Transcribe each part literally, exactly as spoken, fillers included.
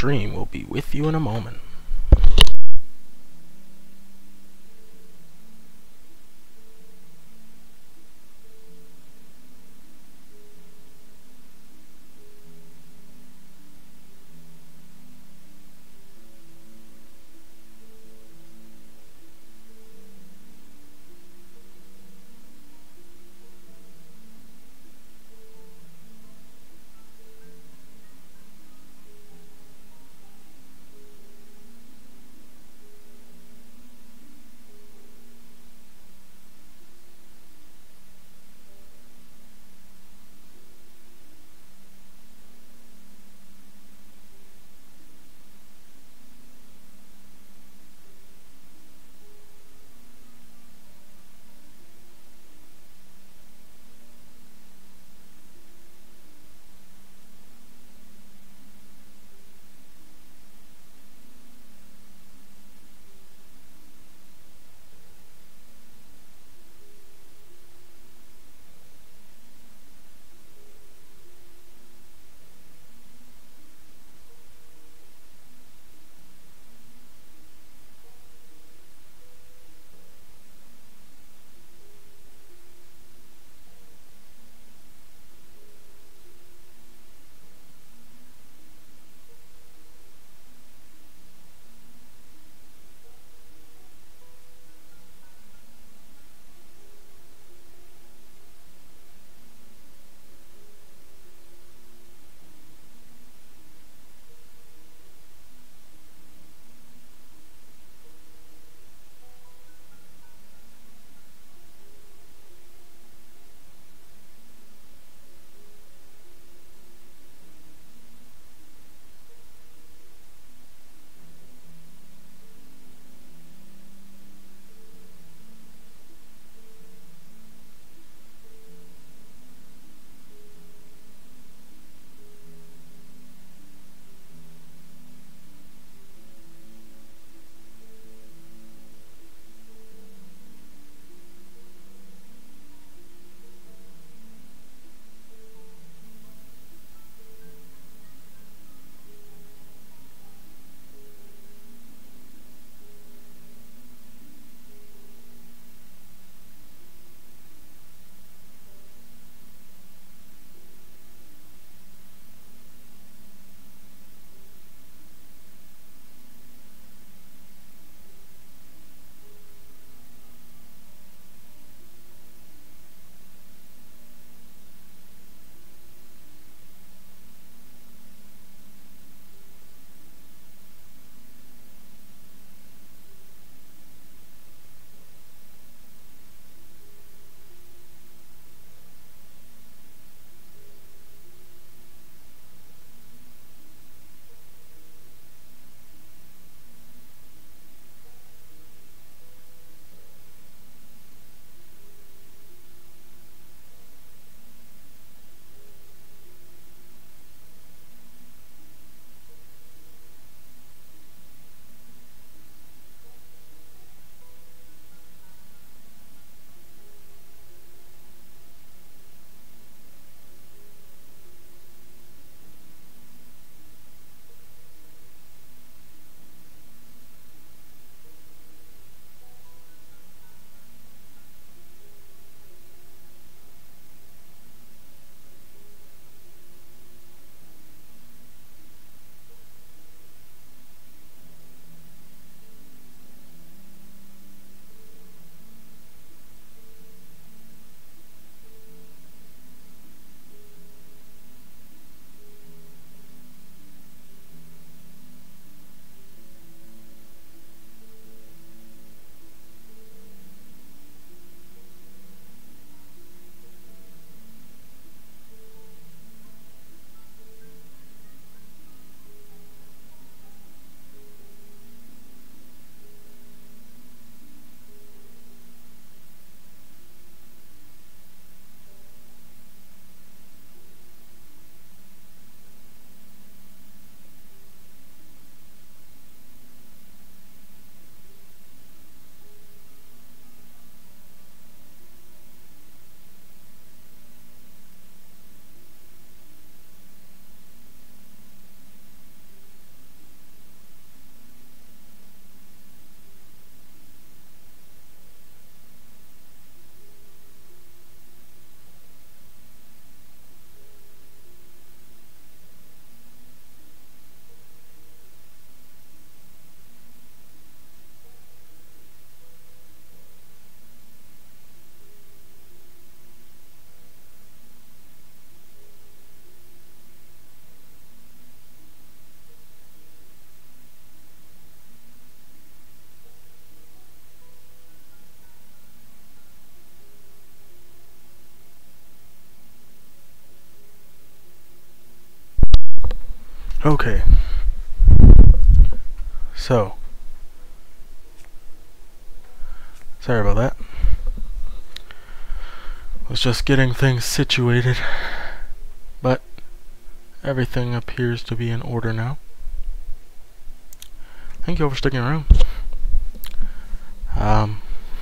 stream will be with you in a moment. Okay. So, sorry about that. Was just getting things situated, but everything appears to be in order now. Thank you all for sticking around. Um,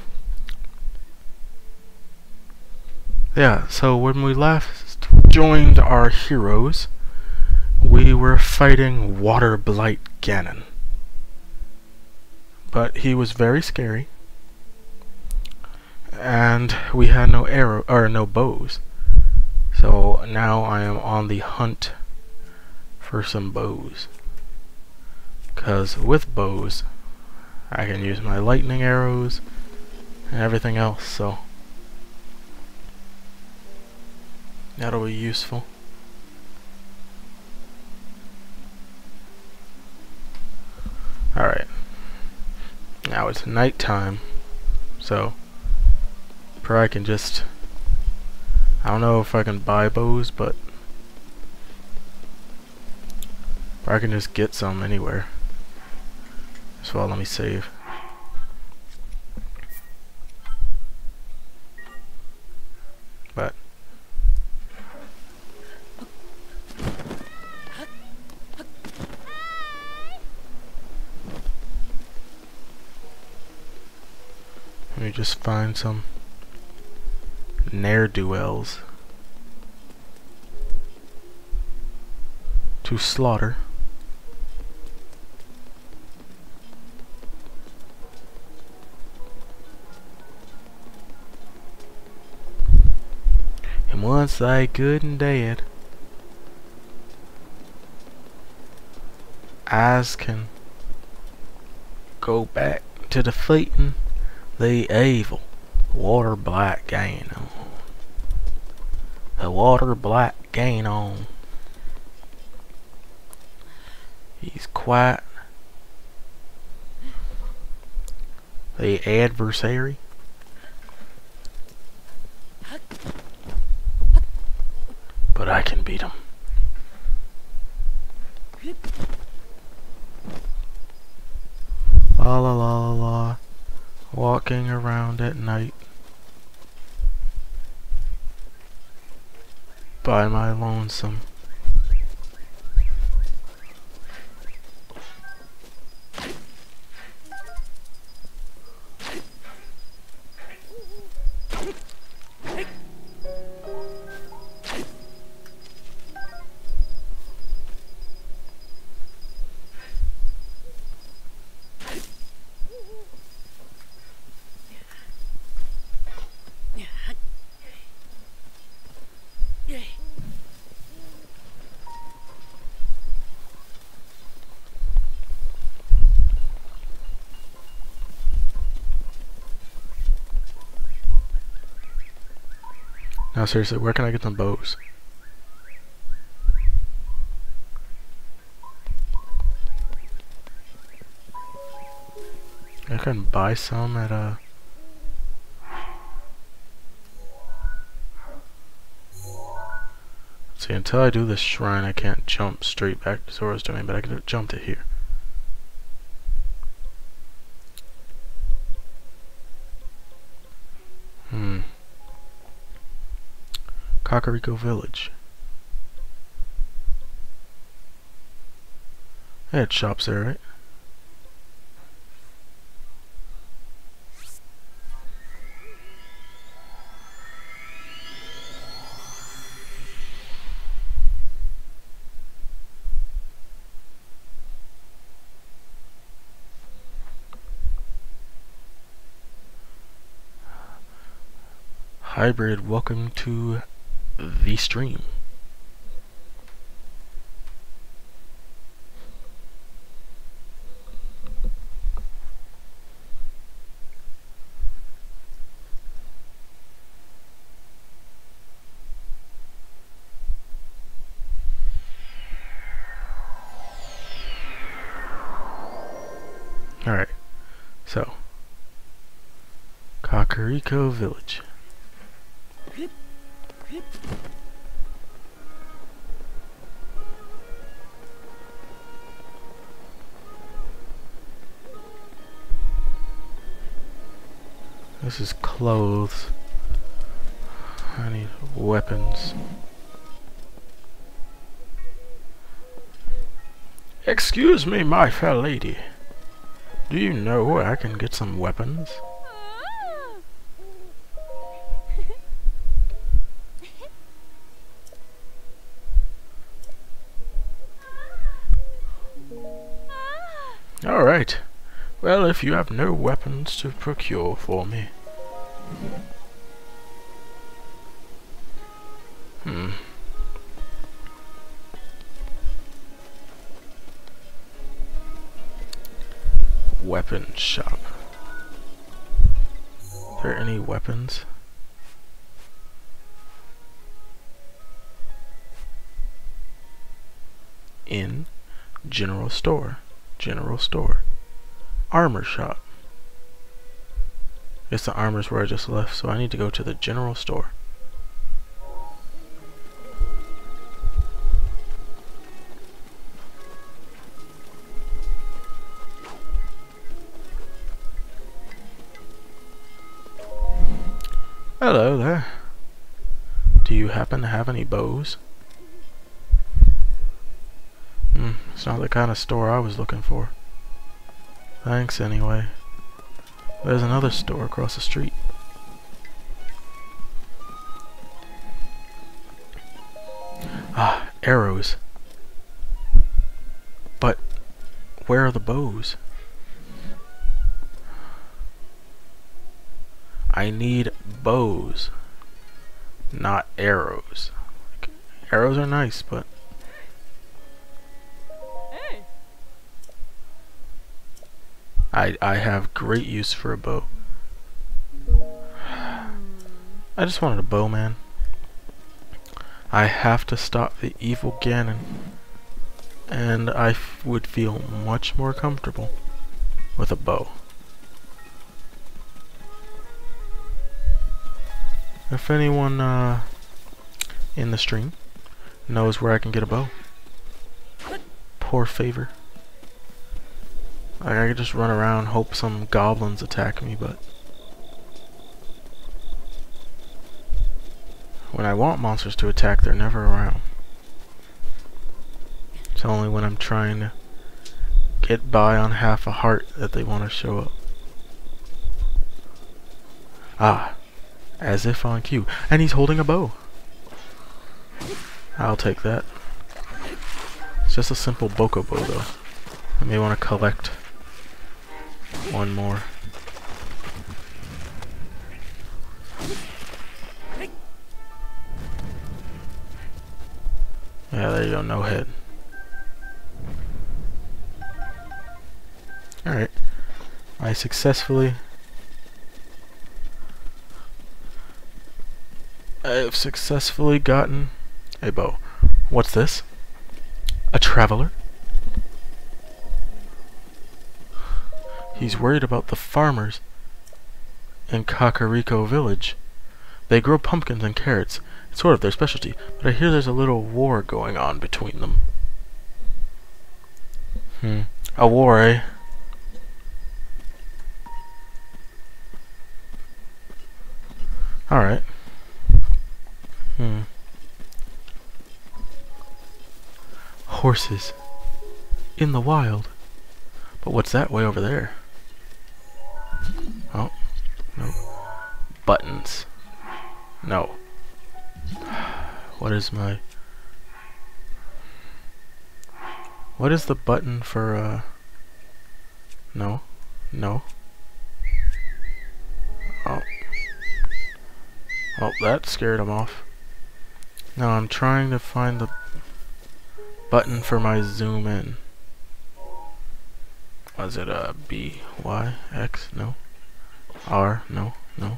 yeah, so when we last joined our heroes, we were fighting Water Blight Ganon. But he was very scary, and we had no arrow or no bows. So now I am on the hunt for some bows. Cause with bows, I can use my lightning arrows and everything else. So that'll be useful. All right. Now it's nighttime, so probably I can just, I don't know if I can buy bows, but I can just get some anywhere. So well, let me save. But let me just find some ne'er-do-wells to slaughter. And once they good and dead, eyes can go back to defeating the evil Water Blight Ganon. The Water Blight Ganon. He's quite the adversary. But I can beat him. La la la la la. Walking around at night by my lonesome. Now seriously, where can I get some bows? I can buy some at a... See, until I do this shrine, I can't jump straight back to Zora's domain, but I can jump to here. Hmm. Kakariko Village. They had shops there, right? Hybrid, welcome to the stream. Alright, so Kakariko Village. This is clothes. I need weapons. Excuse me, my fair lady. Do you know where I can get some weapons? Alright. Well, if you have no weapons to procure for me. Hmm. Weapon shop. Are there any weapons? In general store. General store. Armor shop. Guess the armor's where I just left, so I need to go to the general store. Hello there. Do you happen to have any bows? Hmm, it's not the kind of store I was looking for. Thanks anyway. There's another store across the street. Ah, arrows. But where are the bows? I need bows, not arrows. Like, arrows are nice, but Hey. I I have great use for a bow. I just wanted a bow, man. I have to stop the evil Ganon, and I f would feel much more comfortable with a bow. If anyone uh, in the stream knows where I can get a bow, poor favor. Like, I could just run around, hope some goblins attack me, but when I want monsters to attack, they're never around. It's only when I'm trying to get by on half a heart that they want to show up. Ah. As if on cue. And he's holding a bow. I'll take that. It's just a simple boko bow though. I may want to collect one more. Yeah, there you go, no head. Alright. I successfully I have successfully gotten a bow. What's this? A traveler? He's worried about the farmers in Kakariko village. They grow pumpkins and carrots. It's sort of their specialty, but I hear there's a little war going on between them. Hmm. A war, eh? Alright. Hmm. Horses. In the wild. But what's that way over there? Oh. No. Buttons. No. What is my... What is the button for, uh... No. No. Oh. Oh, that scared him off. Now I'm trying to find the button for my zoom in. Was it a B, Y, X? No. R? No, no.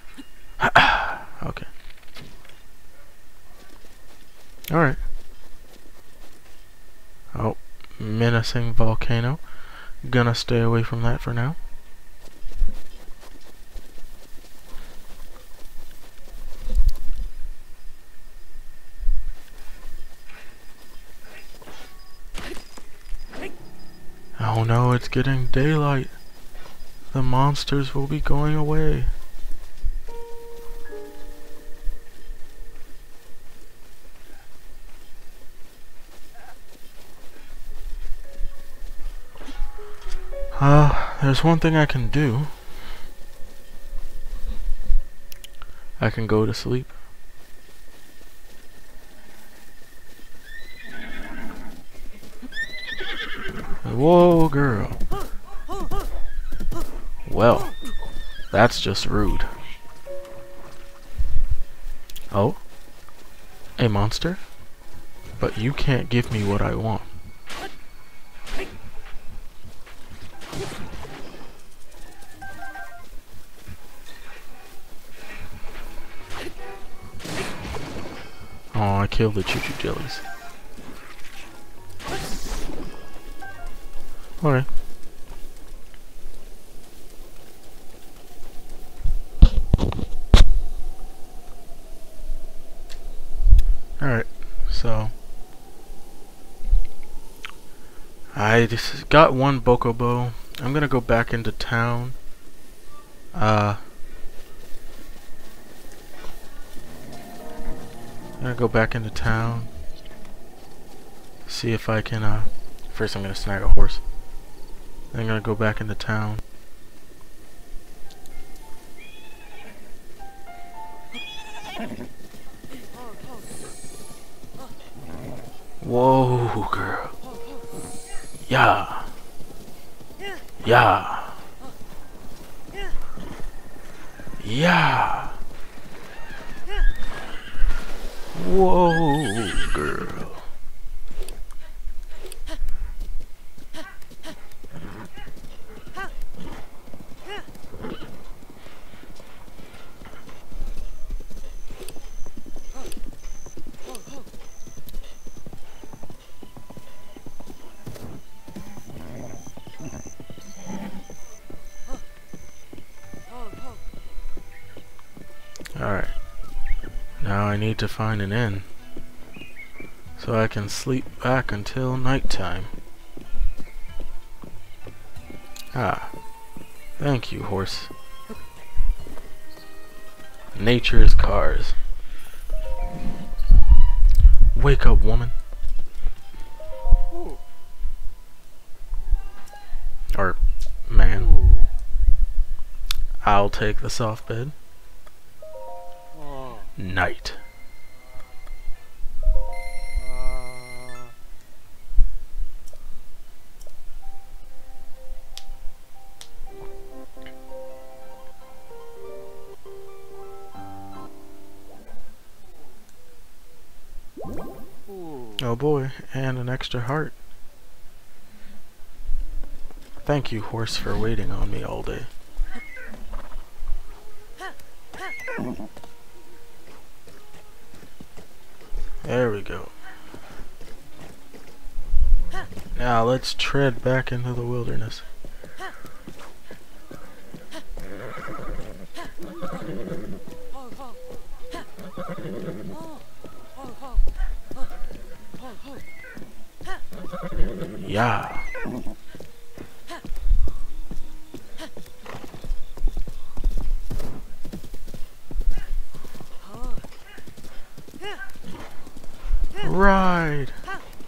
Okay. Alright. Oh, menacing volcano. Gonna stay away from that for now. Oh no, it's getting daylight. The monsters will be going away. Uh, there's one thing I can do. I can go to sleep. Whoa, girl. Well, that's just rude. Oh? A monster? But you can't give me what I want. Oh, I killed the choo-choo jellies. Okay. Alright, so I just got one bokobo. I'm gonna go back into town. Uh I'm gonna go back into town. See if I can uh first I'm gonna snag a horse. I'm gonna go back into town. Whoa, girl. Yeah. Yeah. Yeah. Whoa, girl. Alright. Now I need to find an inn so I can sleep back until nighttime. Ah. Thank you, horse. Nature's cars. Wake up, woman. Or man. I'll take the soft bed. Night. Oh boy, and an extra heart. Thank you, horse, for waiting on me all day. There we go. Now let's tread back into the wilderness. Yeah. Ride.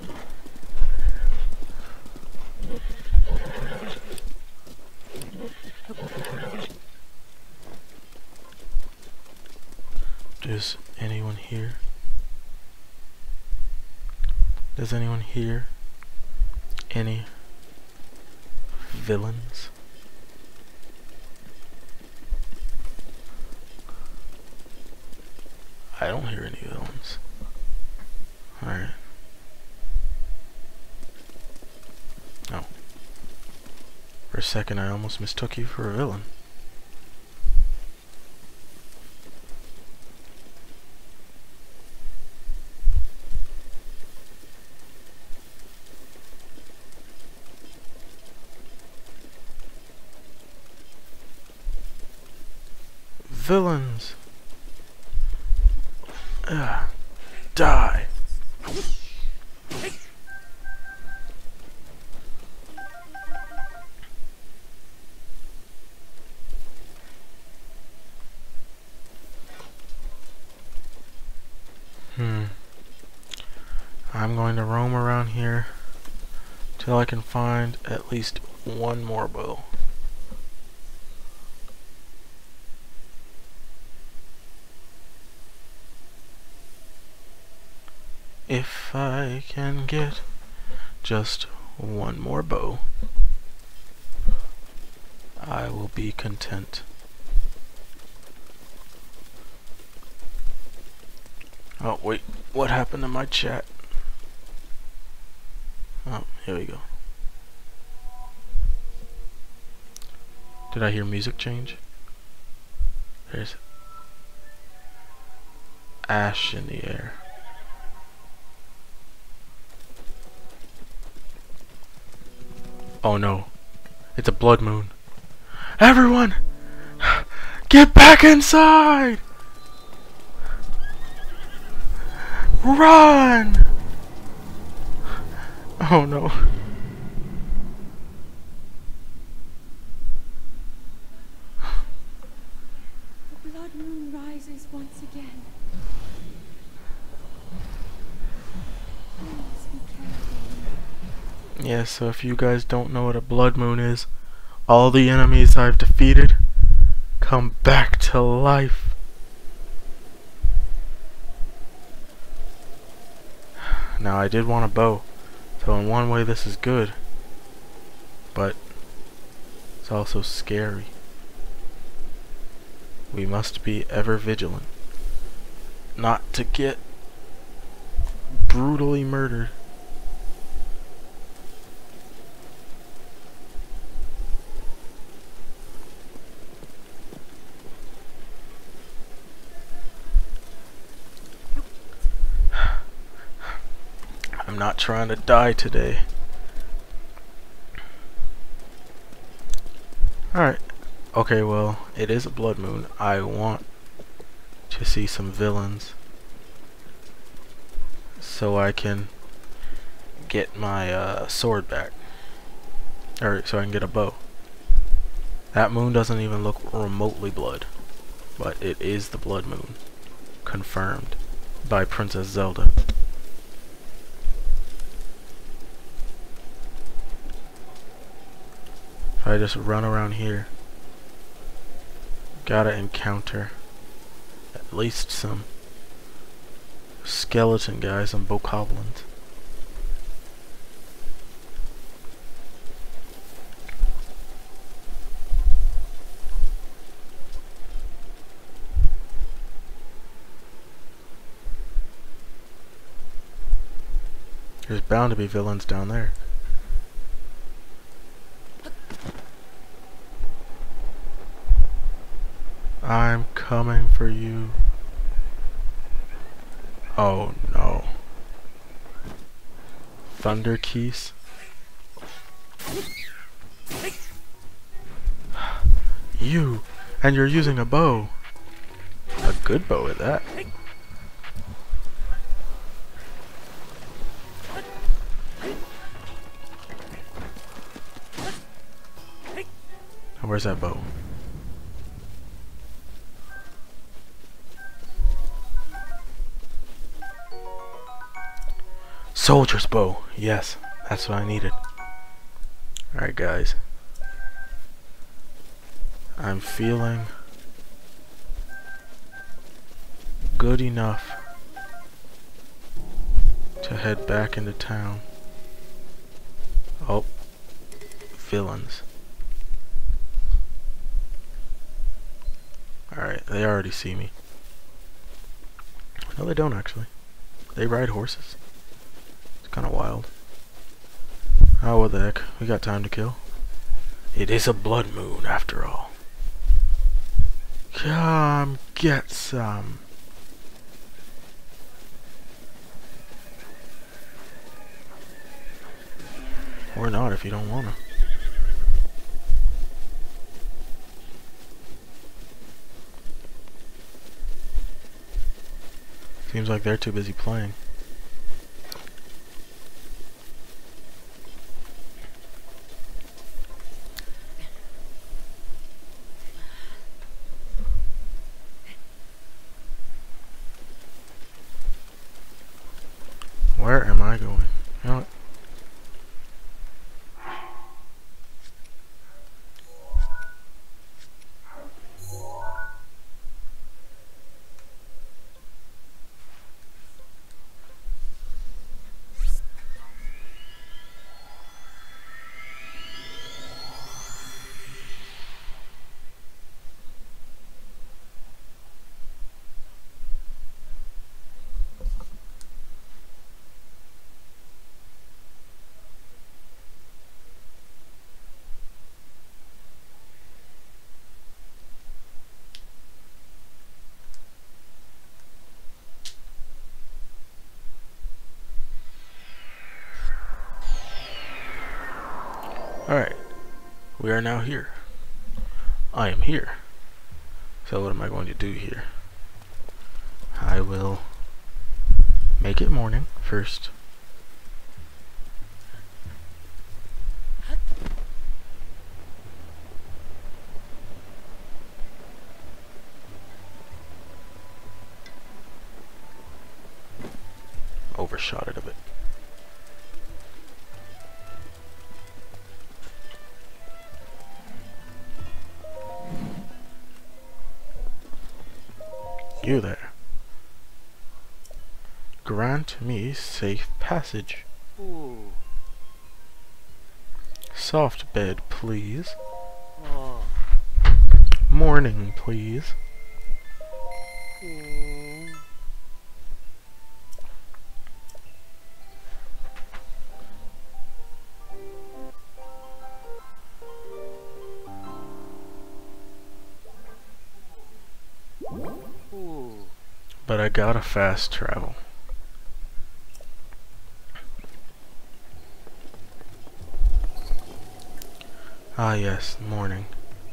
Does anyone hear? Does anyone hear any villains? I don't hear any villains. Alright. Oh. For a second I almost mistook you for a villain. Villains! Ugh. Die! Hmm. I'm going to roam around here till I can find at least one more bow. If I can get just one more bow, I will be content. Oh wait, what happened to my chat? Oh, here we go. Did I hear music change? There's ash in the air. Oh no, it's a blood moon. Everyone, get back inside! Run! Oh no. The blood moon rises once again. Please be careful. Yeah, so if you guys don't know what a blood moon is, all the enemies I've defeated come back to life. Now I did want a bow, so in one way this is good, but it's also scary. We must be ever vigilant not to get brutally murdered. I'm not trying to die today. Alright. Okay, well, it is a blood moon. I want to see some villains so I can get my uh, sword back. Or so I can get a bow. That moon doesn't even look remotely blood, but it is the blood moon. Confirmed by Princess Zelda. If I just run around here, gotta encounter at least some skeleton guys and bokoblins. There's bound to be villains down there. I'm coming for you. Oh no. Thunder keys. You, and you're using a bow. A good bow at that. Where's that bow? Soldier's bow. Yes, that's what I needed. Alright guys. I'm feeling good enough to head back into town. Oh, villains. Alright, they already see me. No, they don't actually. They ride horses. It's kind of wild. Oh, what the heck. We got time to kill. It is a blood moon, after all. Come get some. Or not if you don't wanna. Seems like they're too busy playing. Where am I going? You know what? we are now here. I am here. So what am I going to do here? I will make it morning first. Overshot it a bit. You there. Grant me safe passage. Ooh. Soft bed, please. Oh. Morning, please. Ooh. Ooh. But I gotta fast travel. Ah yes, morning.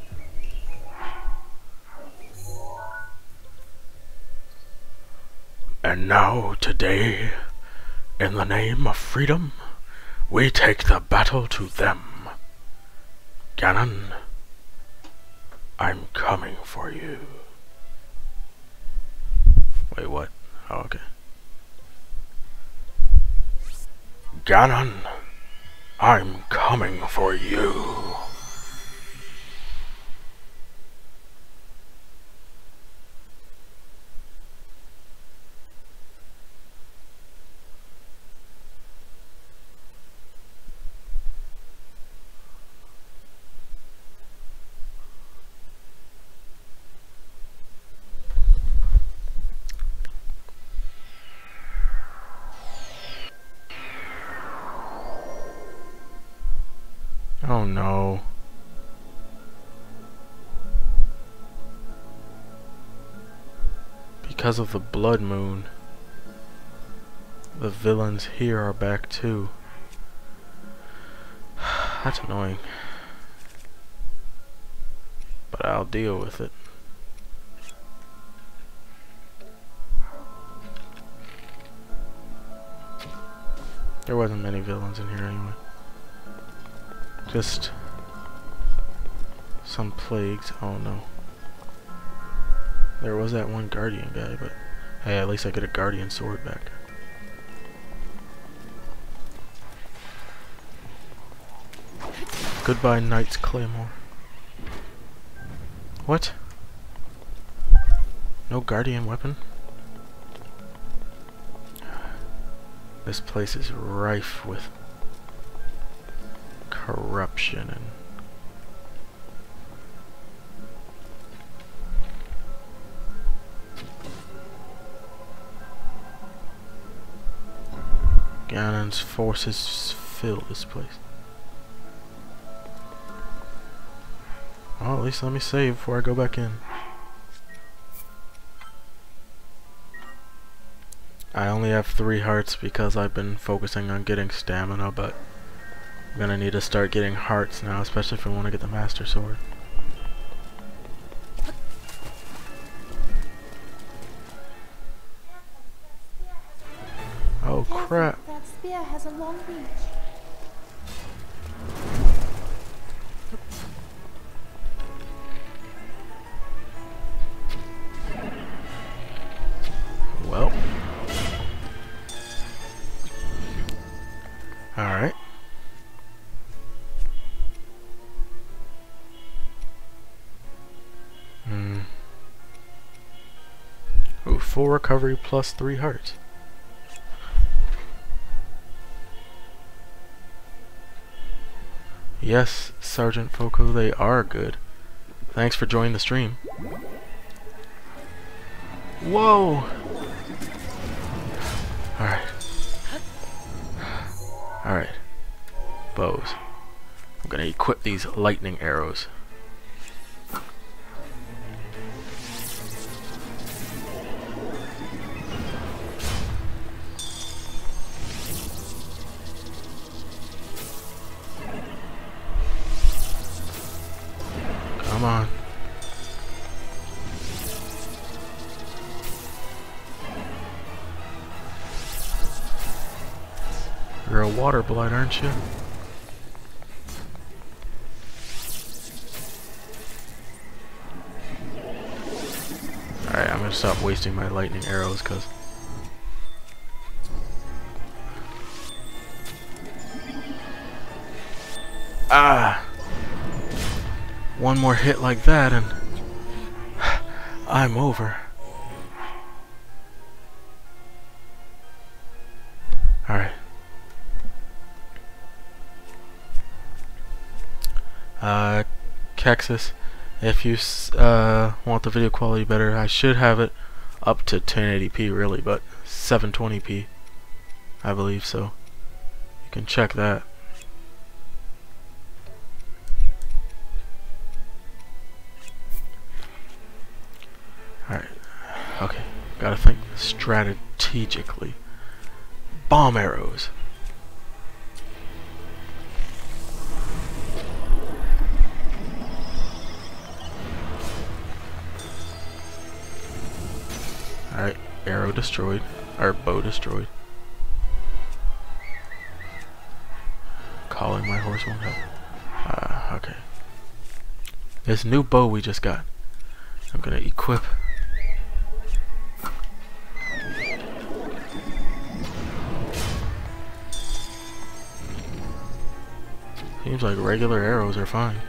And now, today, in the name of freedom, we take the battle to them. Ganon, I'm coming for you. Wait, what? Oh, okay. Ganon, I'm coming for you. Oh no. Because of the blood moon, the villains here are back too. That's annoying. But I'll deal with it. There wasn't many villains in here anyway. Just some plagues. Oh no. There was that one guardian guy, but hey, at least I get a guardian sword back. Goodbye, Knight's Claymore. What? No guardian weapon? This place is rife with corruption and Ganon's forces fill this place. Well, at least let me save before I go back in. I only have three hearts because I've been focusing on getting stamina, but I'm gonna need to start getting hearts now, especially if I want to get the Master Sword. Oh crap. That spear has a long reach. Well. Alright. Hmm. Ooh, full recovery plus three hearts. Yes, Sergeant Foco, they are good. Thanks for joining the stream. Whoa! Alright. Alright. Bows. I'm gonna equip these lightning arrows. Come on. You're a water blight, aren't you? Alright, I'm gonna stop wasting my lightning arrows, cause ah, one more hit like that and I'm over. Alright. Uh, Kexus, if you uh, want the video quality better, I should have it up to ten eighty p really, but seven twenty p, I believe, so you can check that. Alright, okay, gotta think strategically. Bomb arrows. Alright, arrow destroyed, or bow destroyed. Calling my horse won't help. Ah, uh, okay. This new bow we just got, I'm gonna equip. Seems like regular arrows are fine.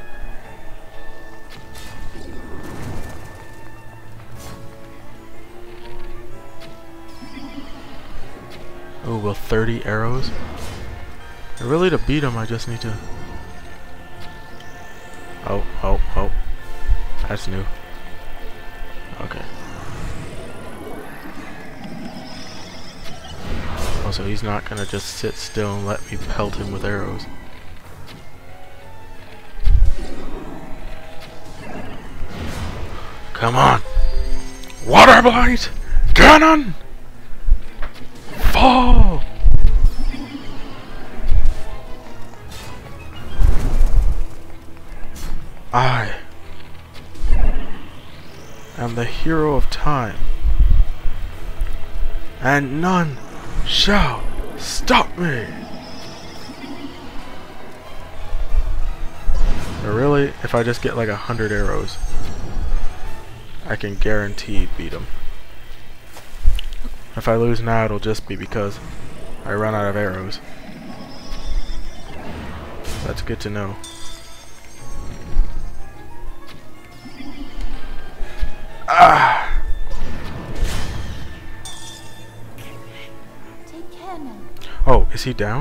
Oh, well, thirty arrows? Really, to beat him, I just need to... Oh, oh, oh. That's new. Okay. Oh, so he's not gonna just sit still and let me pelt him with arrows. Come on! Water blight! Cannon! Fall! I am the hero of time, and none shall stop me. But really, if I just get like a hundred arrows, I can guarantee beat him. If I lose now, it'll just be because I run out of arrows. That's good to know. Ah! Take care now. Oh, is he down?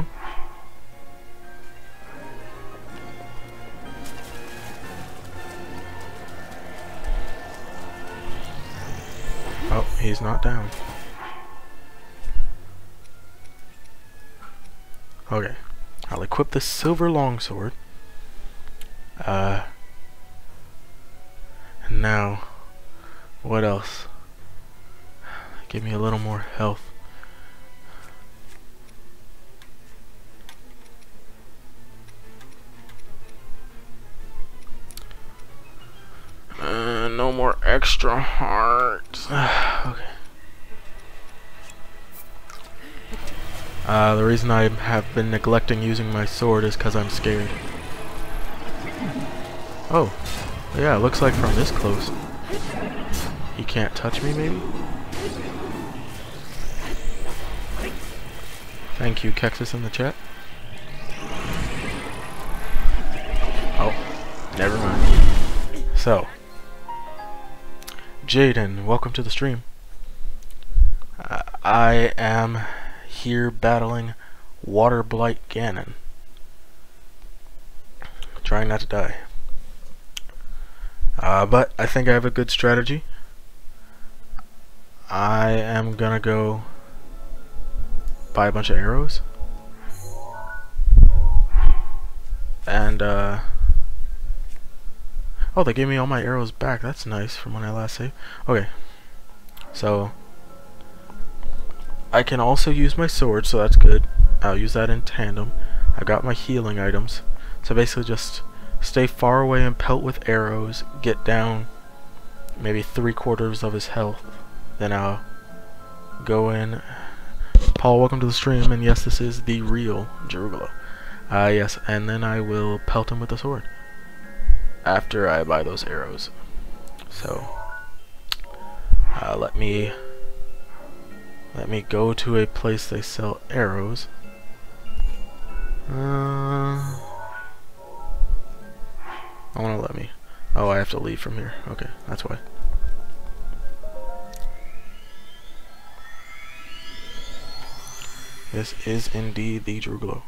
Oh, he's not down. Okay, I'll equip the silver longsword. Uh, and now, what else? Give me a little more health. Uh, no more extra hearts. Okay. Uh, the reason I have been neglecting using my sword is because I'm scared. Oh, yeah, it looks like from this close he can't touch me, maybe? Thank you, Kexus, in the chat. Oh, never mind. So, Jaden, welcome to the stream. Uh, I am here battling Water Blight Ganon. Trying not to die. Uh, but I think I have a good strategy. I am gonna go buy a bunch of arrows. And, uh... oh, they gave me all my arrows back. That's nice from when I last saved. Okay. So, I can also use my sword, so that's good. I'll use that in tandem. I got my healing items. So basically just stay far away and pelt with arrows, get down maybe three quarters of his health, then I'll go in. Paul, welcome to the stream, and yes, this is the real Jeroogalo. Uh, yes, and then I will pelt him with the sword after I buy those arrows. So, uh, let me let me go to a place they sell arrows. Uh, I wanna let me. Oh, I have to leave from here. Okay, that's why. This is indeed the Jeroogalo.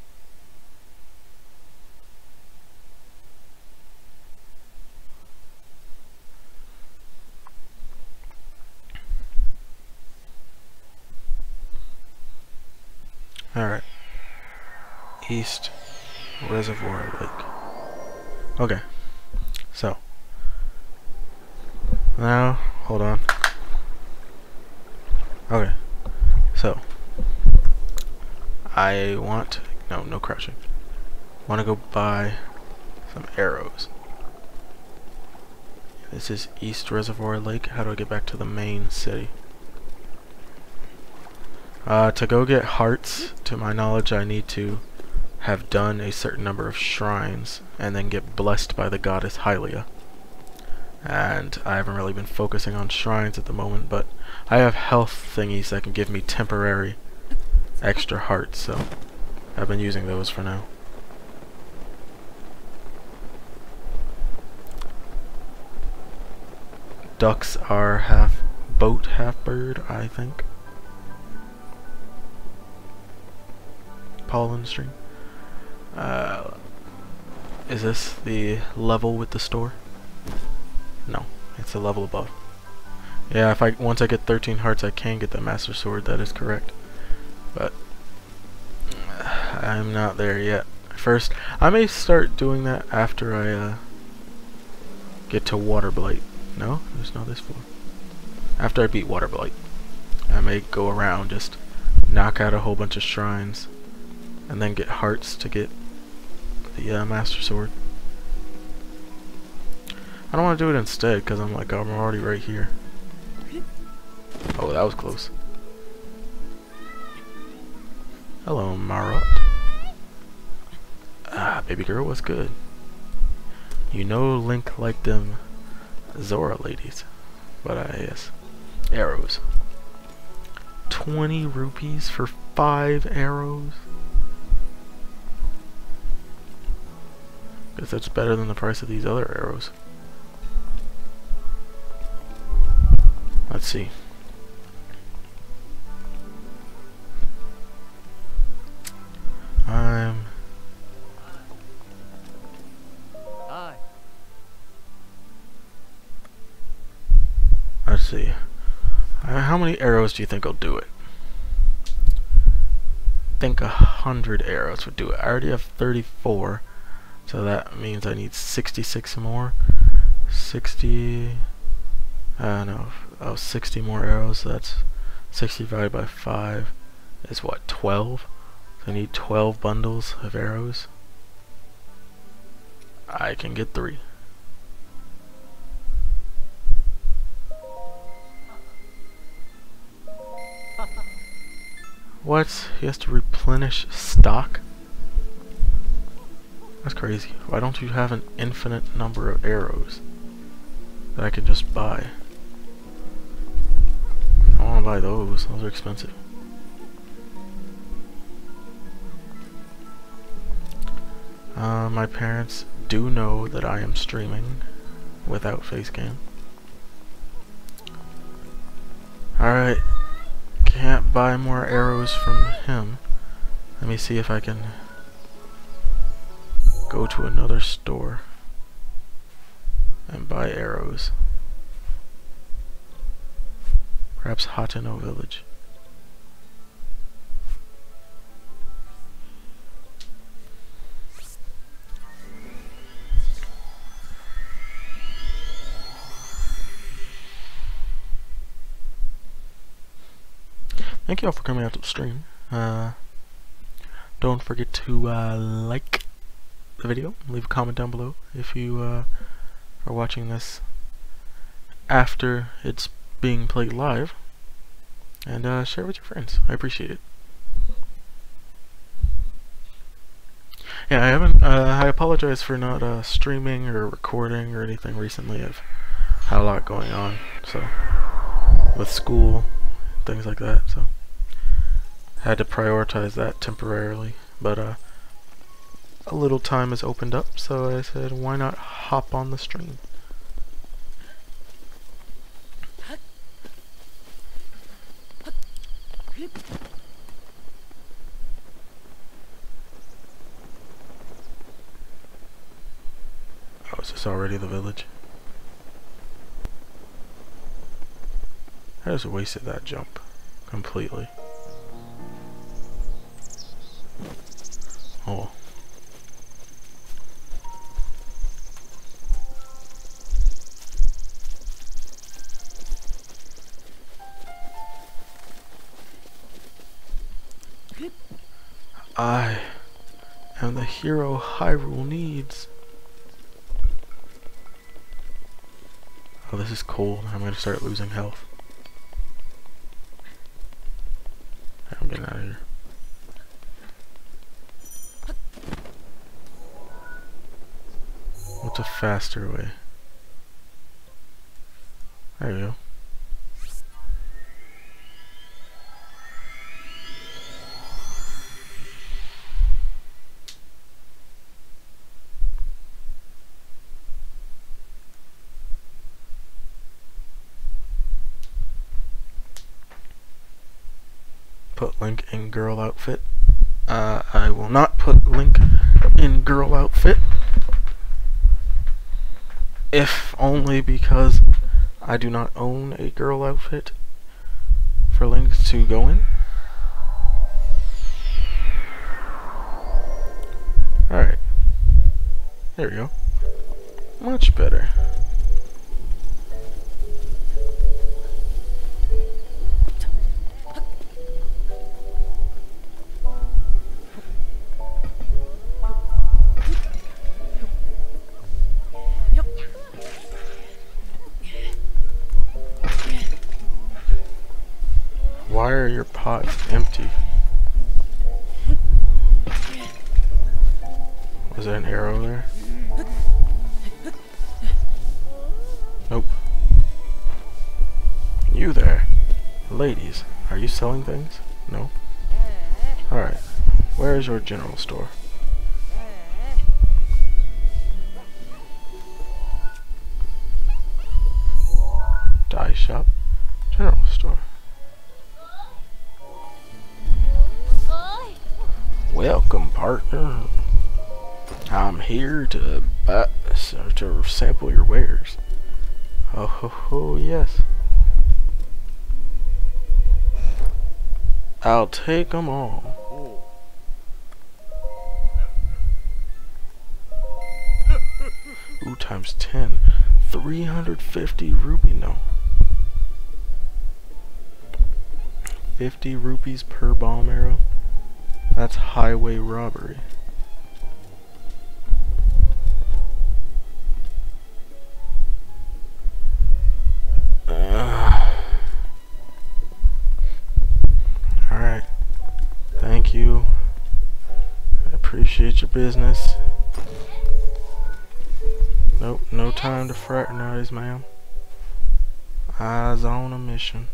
Alright. East Reservoir Lake. Okay. So. Now, hold on. Okay. So. I want, no, no crouching. Want to go buy some arrows. This is East Reservoir Lake. How do I get back to the main city? Uh, to go get hearts, to my knowledge, I need to have done a certain number of shrines and then get blessed by the goddess Hylia. And I haven't really been focusing on shrines at the moment, but I have health thingies that can give me temporary extra hearts, so I've been using those for now. Ducks are half boat, half bird, I think. Paul in the stream. Uh, is this the level with the store? No, it's the level above. Yeah, if I once I get thirteen hearts, I can get the Master Sword. That is correct. But I'm not there yet. First, I may start doing that after I uh, get to Water Blight. No, there's not this floor. After I beat Water Blight, I may go around, just knock out a whole bunch of shrines, and then get hearts to get the uh, Master Sword. I don't want to do it instead because I'm like, I'm already right here. Oh, that was close. Hello, Marot. Ah, baby girl, what's good? You know Link like them Zora ladies. But uh, yes. Arrows. twenty rupees for five arrows? Guess that's better than the price of these other arrows. Let's see. I'm Hi. Let's see. Uh, how many arrows do you think will do it? I think a hundred arrows would do it. I already have thirty-four, so that means I need sixty-six more. sixty. Uh, no. Oh, sixty more arrows. So that's sixty divided by five is what? twelve. So I need twelve bundles of arrows. I can get three. What? He has to replenish stock? That's crazy. Why don't you have an infinite number of arrows that I can just buy? I don't want to buy those. Those are expensive. Uh, my parents do know that I am streaming without facecam. Alright. Can't buy more arrows from him. Let me see if I can go to another store and buy arrows. Perhaps Hateno Village. Thank you all for coming out to the stream. Uh, don't forget to uh, like the video. Leave a comment down below if you uh, are watching this after it's being played live, and uh, share with your friends. I appreciate it. Yeah, I haven't. Uh, I apologize for not uh, streaming or recording or anything recently. I've had a lot going on, so with school, things like that. So I had to prioritize that temporarily. But uh, a little time has opened up, so I said, why not hop on the stream? Oh, is this already the village? I just wasted that jump completely. Oh. I am the hero Hyrule needs. Oh, this is cold. I'm gonna start losing health. I'm getting out of here. What's a faster way? There you go. Put Link in girl outfit. Uh, I will not put Link in girl outfit. If only because I do not own a girl outfit for Link to go in. Alright. There we go. Much better. Why are your pots empty? Was there an arrow there? Nope. You there. Ladies, are you selling things? No? Alright. Where is your general store? Dye shop. General store. Welcome, partner. I'm here to buy, to sample your wares. Oh ho ho, yes. I'll take them all. Ooh, times ten. three hundred fifty rupee, no. fifty rupees per bomb arrow. That's highway robbery. Uh, Alright. Thank you. I appreciate your business. Nope, no time to fraternize, ma'am. Eyes on a mission.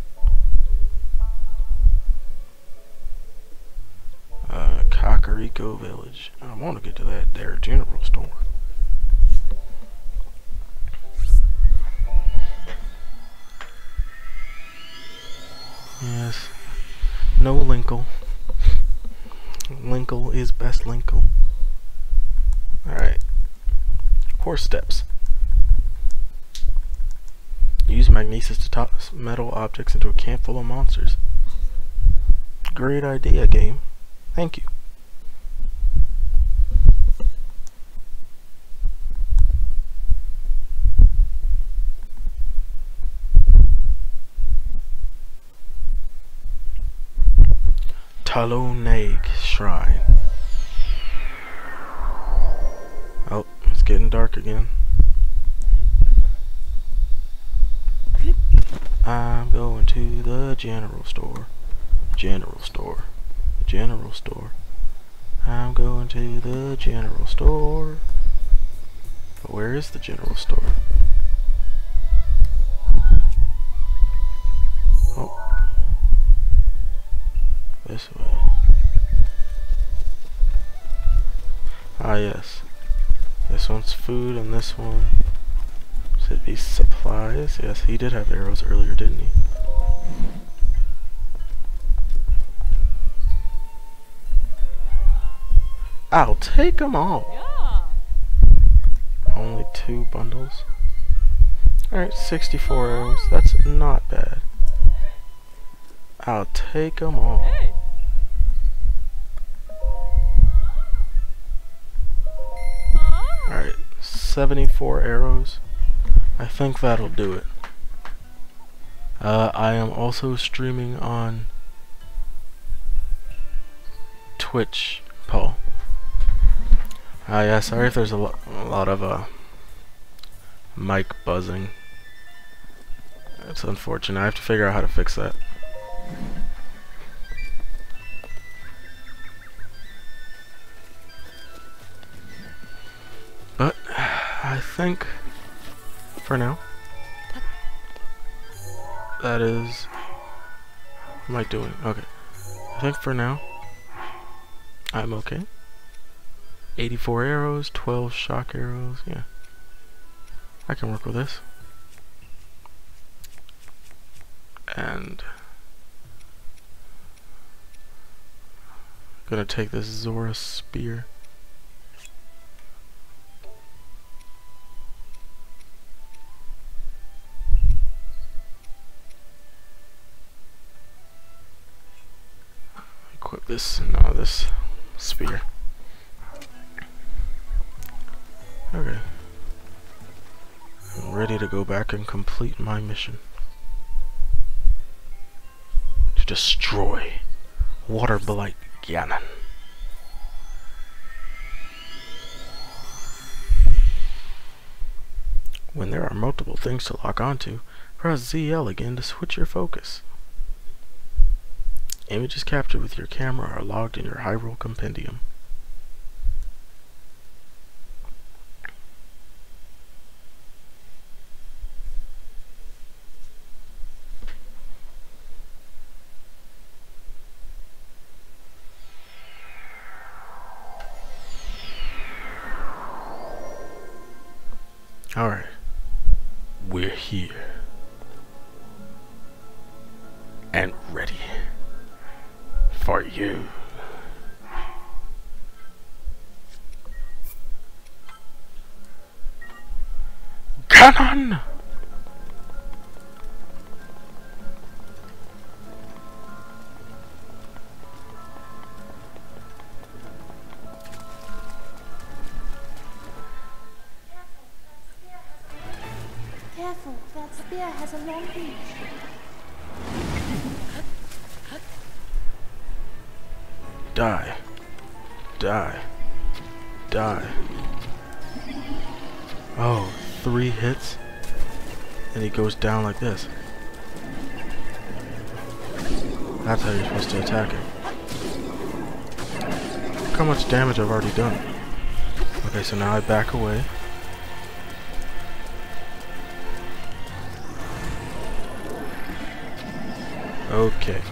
Uh, Kakariko Village. I want to get to that there general store. Yes. No Linkle. Linkle is best Linkle. Alright. Horse steps. Use magnesis to toss metal objects into a camp full of monsters. Great idea, game. Thank you. Taloneg Shrine. getting dark again. I'm going to the general store. General store. The general store. I'm going to the general store. But where is the general store? Oh. This way. Ah, yes. This one's food and this one should be supplies. Yes, he did have arrows earlier, didn't he? I'll take them all. Yeah. Only two bundles. Alright, sixty-four arrows. That's not bad. I'll take them all. Hey. Alright, seventy-four arrows. I think that'll do it. Uh, I am also streaming on Twitch, Paul. Ah, uh, yeah, sorry if there's a, lo a lot of uh, mic buzzing. It's unfortunate. I have to figure out how to fix that. But I think for now that is what am I doing? Okay. I think for now I'm okay. eighty-four arrows, twelve shock arrows, yeah. I can work with this. And I'm gonna take this Zora spear. Equip this, no, this spear. Okay. I'm ready to go back and complete my mission. To destroy Water Blight Ganon. When there are multiple things to lock onto, press Z L again to switch your focus. Images captured with your camera are logged in your Hyrule Compendium. Alright, we're here and ready for you. Ganon! Careful, that spear has a long reach. Die. Die. Die. Oh, three hits? And he goes down like this. That's how you're supposed to attack him. Look how much damage I've already done. Okay, so now I back away. Okay.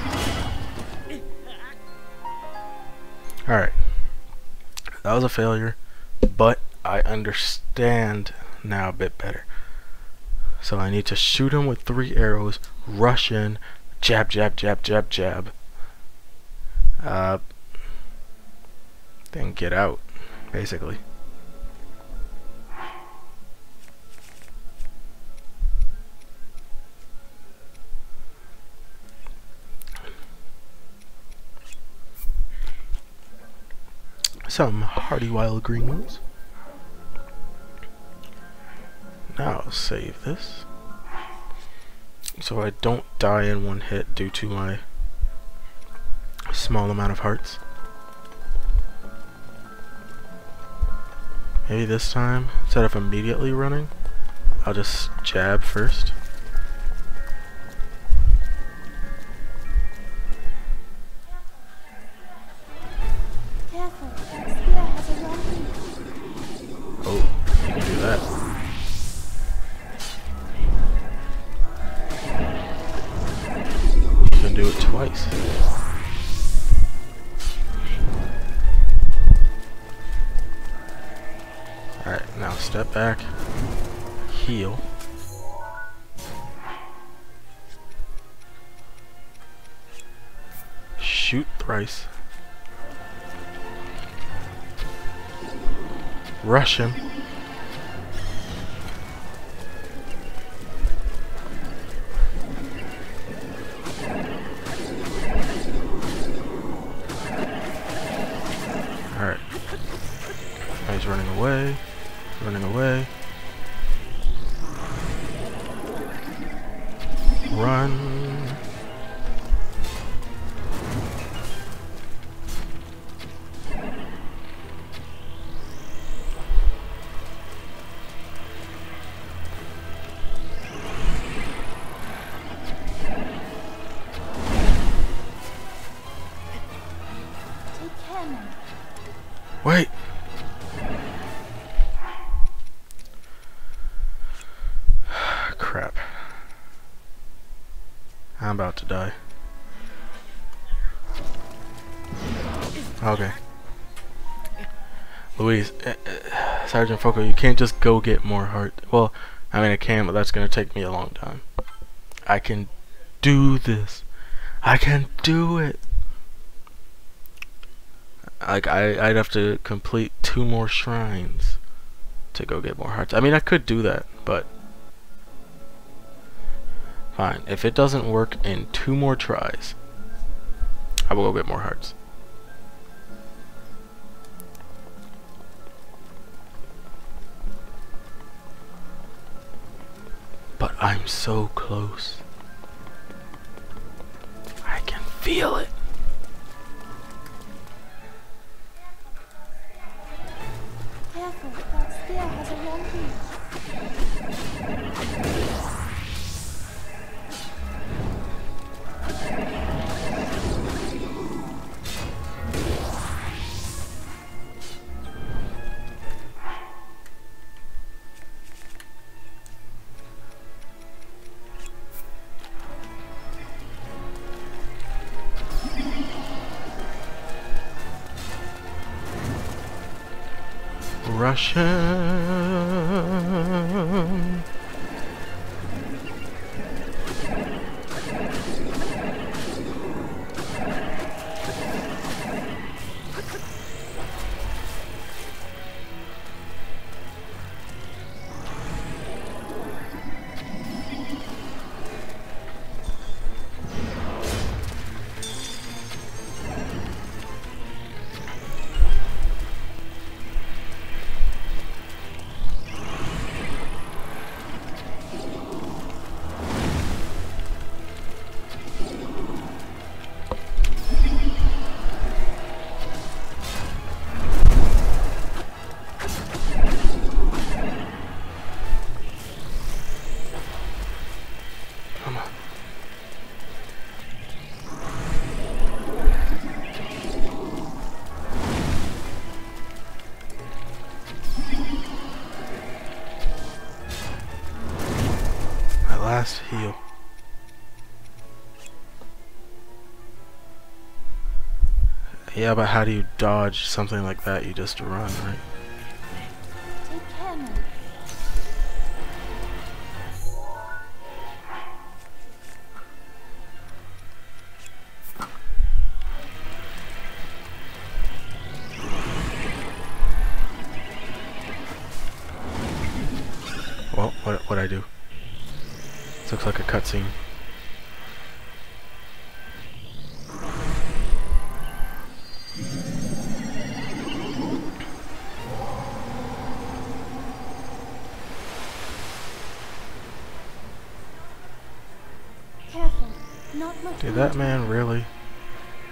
Alright. That was a failure, but I understand now a bit better. So I need to shoot him with three arrows, rush in, jab, jab, jab, jab, jab. Uh, then get out, basically. Some hearty wild greens. Now I'll save this so I don't die in one hit due to my small amount of hearts. Maybe this time, instead of immediately running, I'll just jab first. Careful, that spear has a long reach. Oh, you can do that. You can do it twice. Alright, now step back, heal. Shoot thrice. Rush him. Alright. Now he's running away. Running away. Run. Take care now. Wait. Crap. I'm about to die. Okay. Louise, uh, uh, Sergeant Foco, you can't just go get more heart. Well, I mean I can, but that's gonna take me a long time. I can do this. I can do it. Like I, I'd have to complete two more shrines to go get more hearts. I mean, I could do that, but fine. If it doesn't work in two more tries, I will go get more hearts. But I'm so close. I can feel it. Careful, that spear has a long reach. Russian. Last heal. Yeah, but how do you dodge something like that? You just run, right? Take care now. Well, what what I do? This looks like a cutscene. Careful, not much. Did that man really?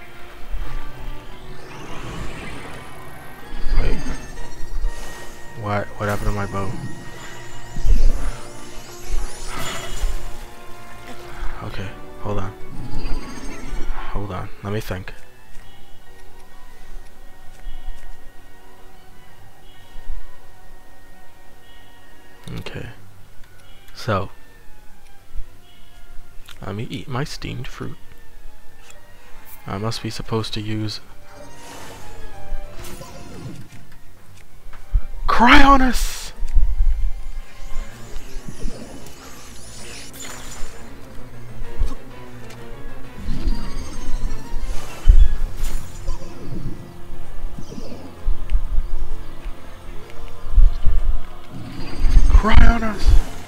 Wait. What? What? What happened to my bow? Okay, hold on. Hold on, let me think. Okay. So, let me eat my steamed fruit. I must be supposed to use Cryonis! Cryonis!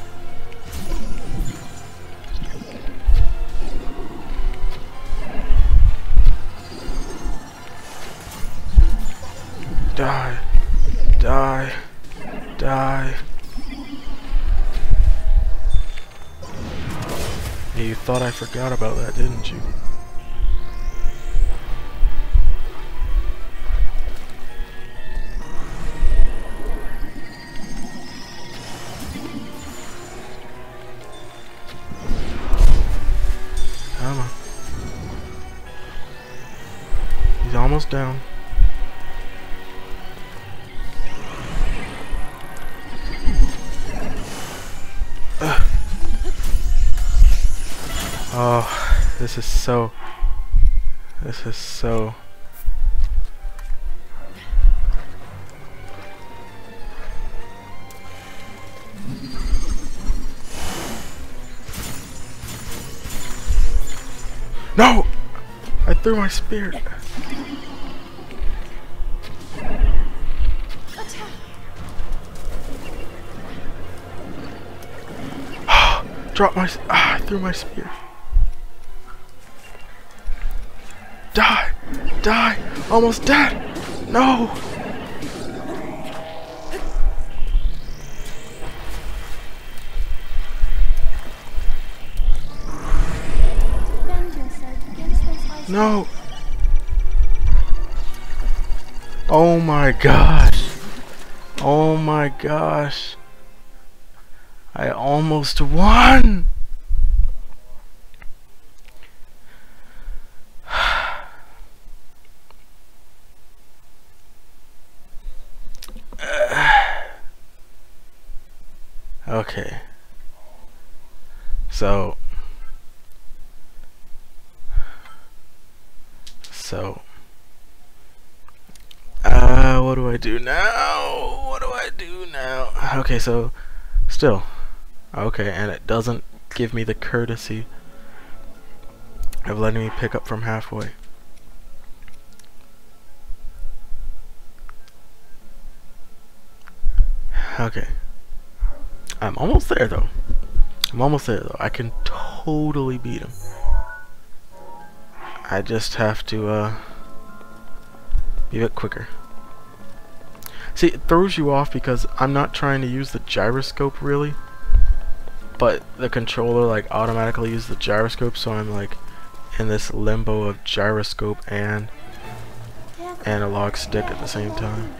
Die. Die. Die. Yeah, you thought I forgot about that, didn't you? Come on. He's almost down. Oh, this is so, this is so, no! I threw my spear. Drop my, ah, I threw my spear. Die! Die! Almost dead! No! No! Oh my gosh! Oh my gosh! I almost won! Okay. So So uh what do I do now? What do I do now? Okay, so still okay, and it doesn't give me the courtesy of letting me pick up from halfway. Okay. I'm almost there though. I'm almost there though. I can totally beat him. I just have to uh be a bit quicker. See, it throws you off because I'm not trying to use the gyroscope really, but the controller like automatically uses the gyroscope, so I'm like in this limbo of gyroscope and analog stick at the same time.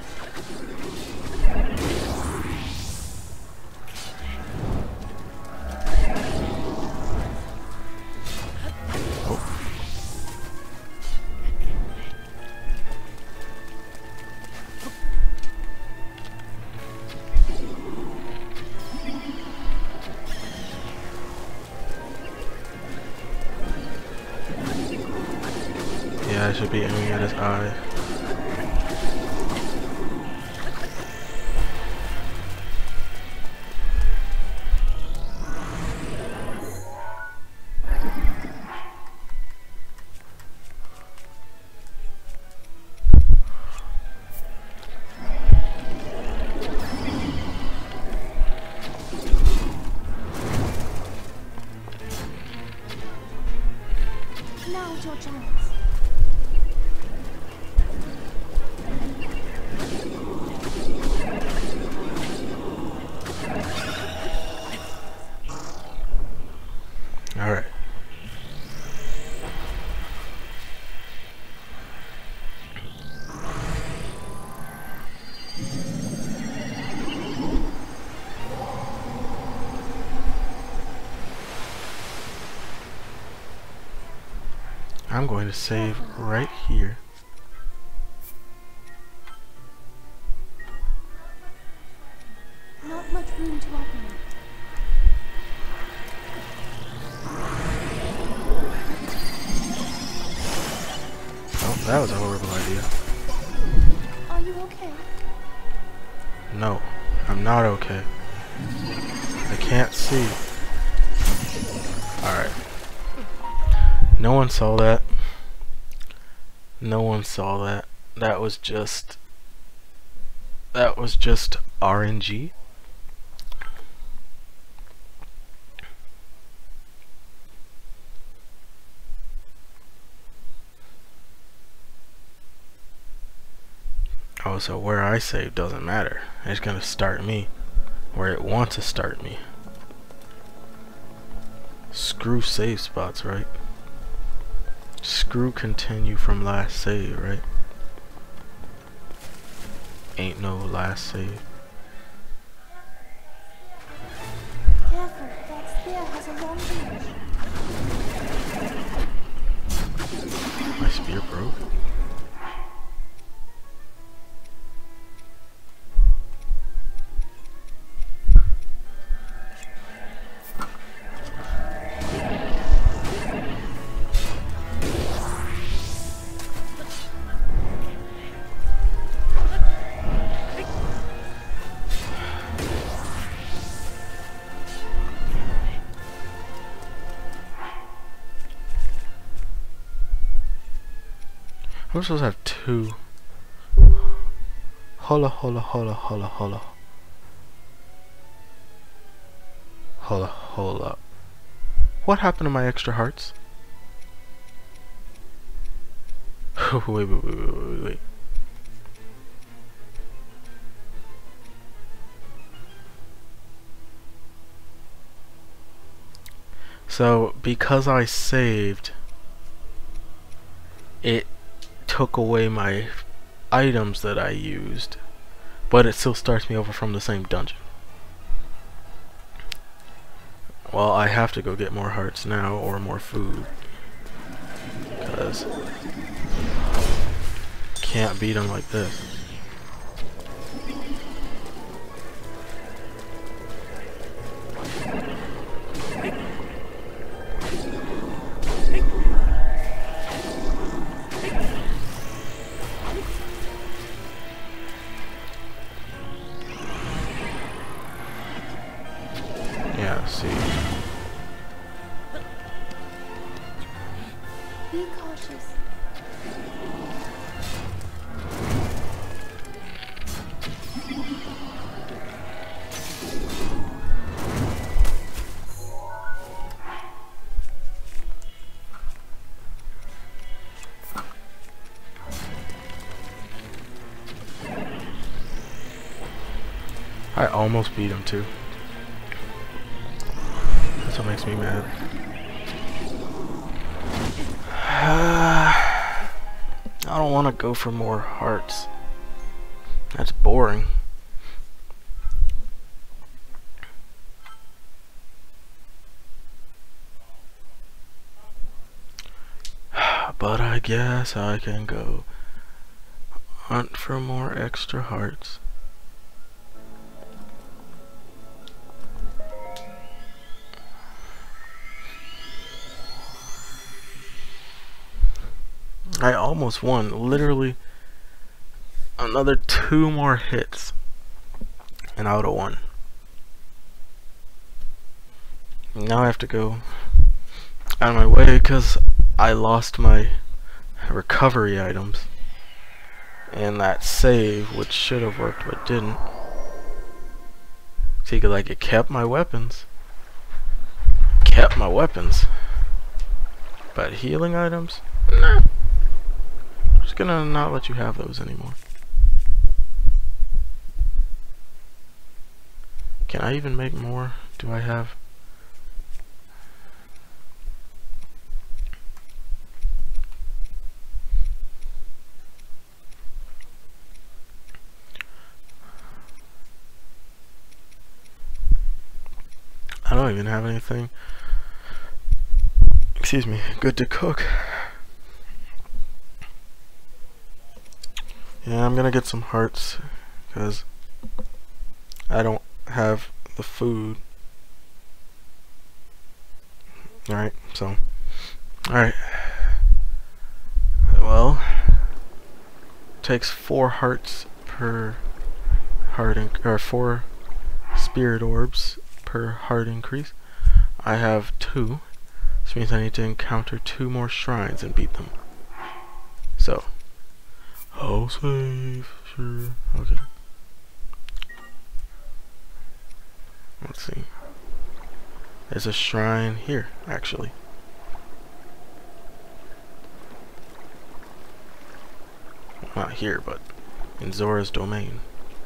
Yeah, I should be aiming at his eye. Now's your chance. Alright. I'm going to save right here. Not much room to operate. Oh, that was a horrible idea. Are you okay? No, I'm not okay. I can't see. Alright. No one saw that. No one saw that. That was just... That was just R N G. Oh, so where I save doesn't matter. It's gonna start me where it wants to start me. Screw save spots, right? Screw continue from last save, right? Ain't no last save. Careful, that spear has a long reach. My spear broke. I'm supposed to have two. Hola, hola, hola, hola, hola. Hola, hola. What happened to my extra hearts? wait, wait, wait, wait, wait, wait. So, because I saved, it took away my items that I used, but it still starts me over from the same dungeon. Well, I have to go get more hearts now, or more food, because can't beat them like this. Yeah, see. Be cautious. I almost beat him too. That's what makes me mad. I don't want to go for more hearts. That's boring. But I guess I can go hunt for more extra hearts. I almost won. Literally another two more hits and I would have won. Now I have to go out of my way because I lost my recovery items and that save, which should have worked but didn't. See, cause like it kept my weapons, kept my weapons, but healing items, nah. I'm just gonna not let you have those anymore. Can I even make more? Do I have? I don't even have anything, excuse me, good to cook. Yeah, I'm gonna get some hearts because I don't have the food. Alright, so. Alright. Well, takes four hearts per heart, inc or four spirit orbs per heart increase. I have two, which means I need to encounter two more shrines and beat them. So, I'll save, sure, okay. Let's see. There's a shrine here, actually. Well, not here, but in Zora's domain.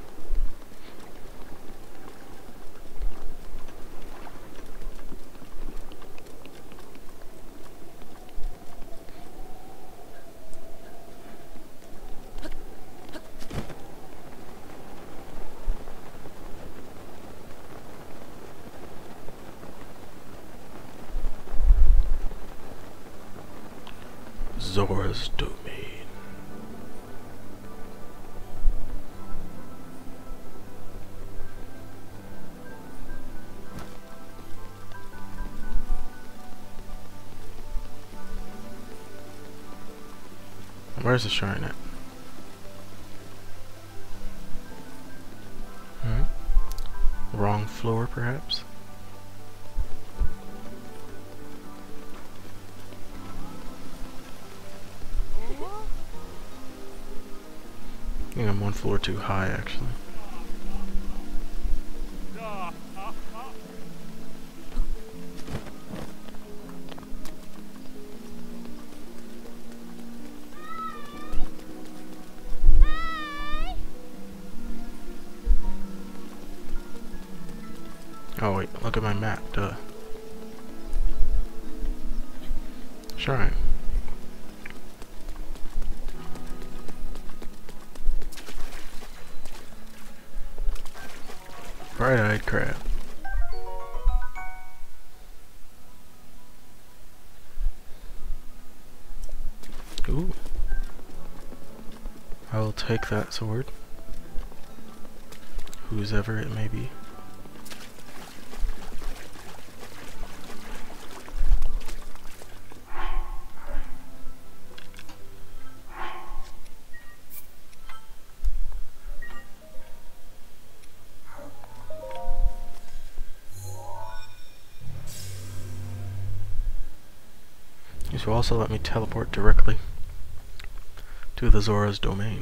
Zora's domain. Where's the shrine at? Hmm. Wrong floor, perhaps? I think I'm one floor too high, actually. Oh wait, look at my map, duh. Shrine. Bright-eyed crab. Ooh. I will take that sword. Whose ever it may be. This will also let me teleport directly to the Zora's domain.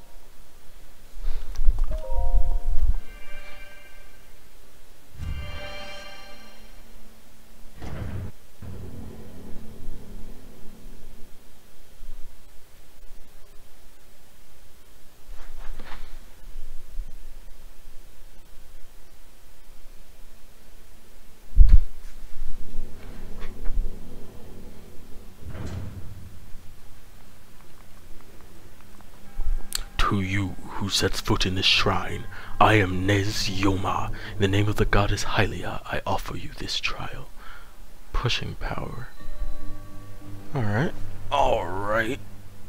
To you who sets foot in this shrine, I am Nez Yoma. In the name of the goddess Hylia, I offer you this trial. Pushing power. Alright. Alright.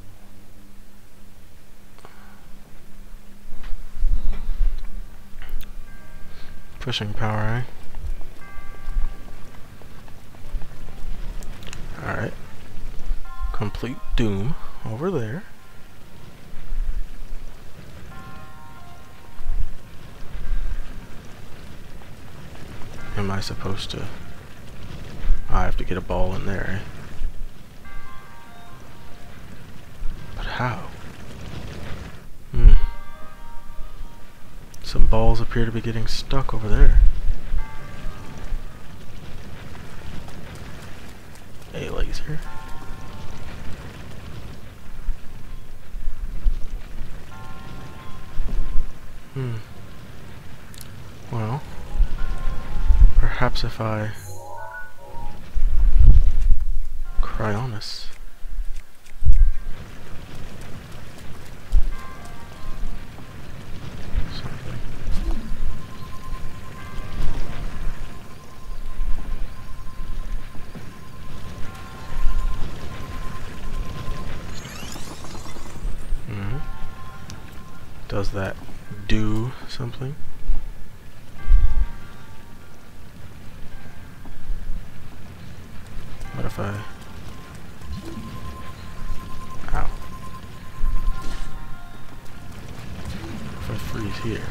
Pushing power, eh? Alright. Complete doom over there. Am I supposed to? I have to get a ball in there, eh? But how? Hmm. Some balls appear to be getting stuck over there. A laser. Hmm. Well. Perhaps if I Cryonis. Something. Mm-hmm. Does that do something? What if I... Ow. If I freeze here.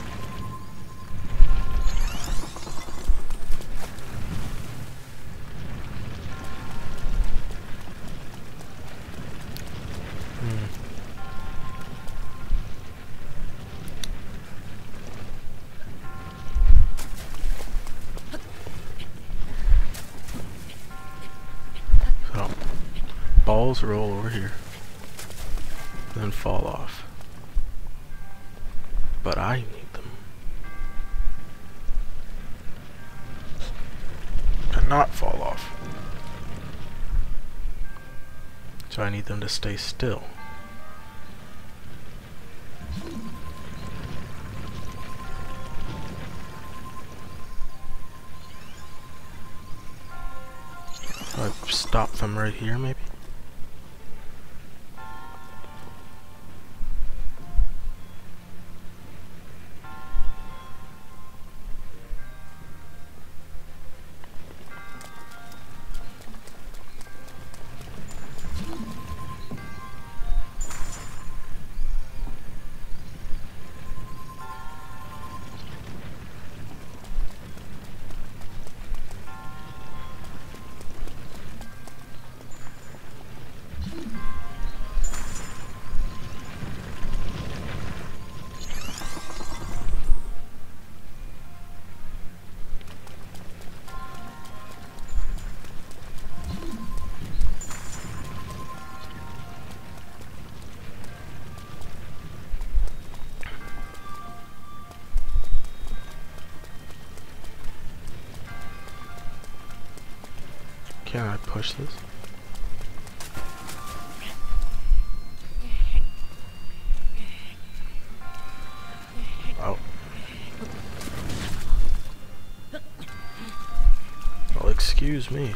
Hmm. So, balls roll over here, then fall off. But I need them. And not fall off. So I need them to stay still. So I stop them right here, maybe? Can I push this? Oh. Well, excuse me.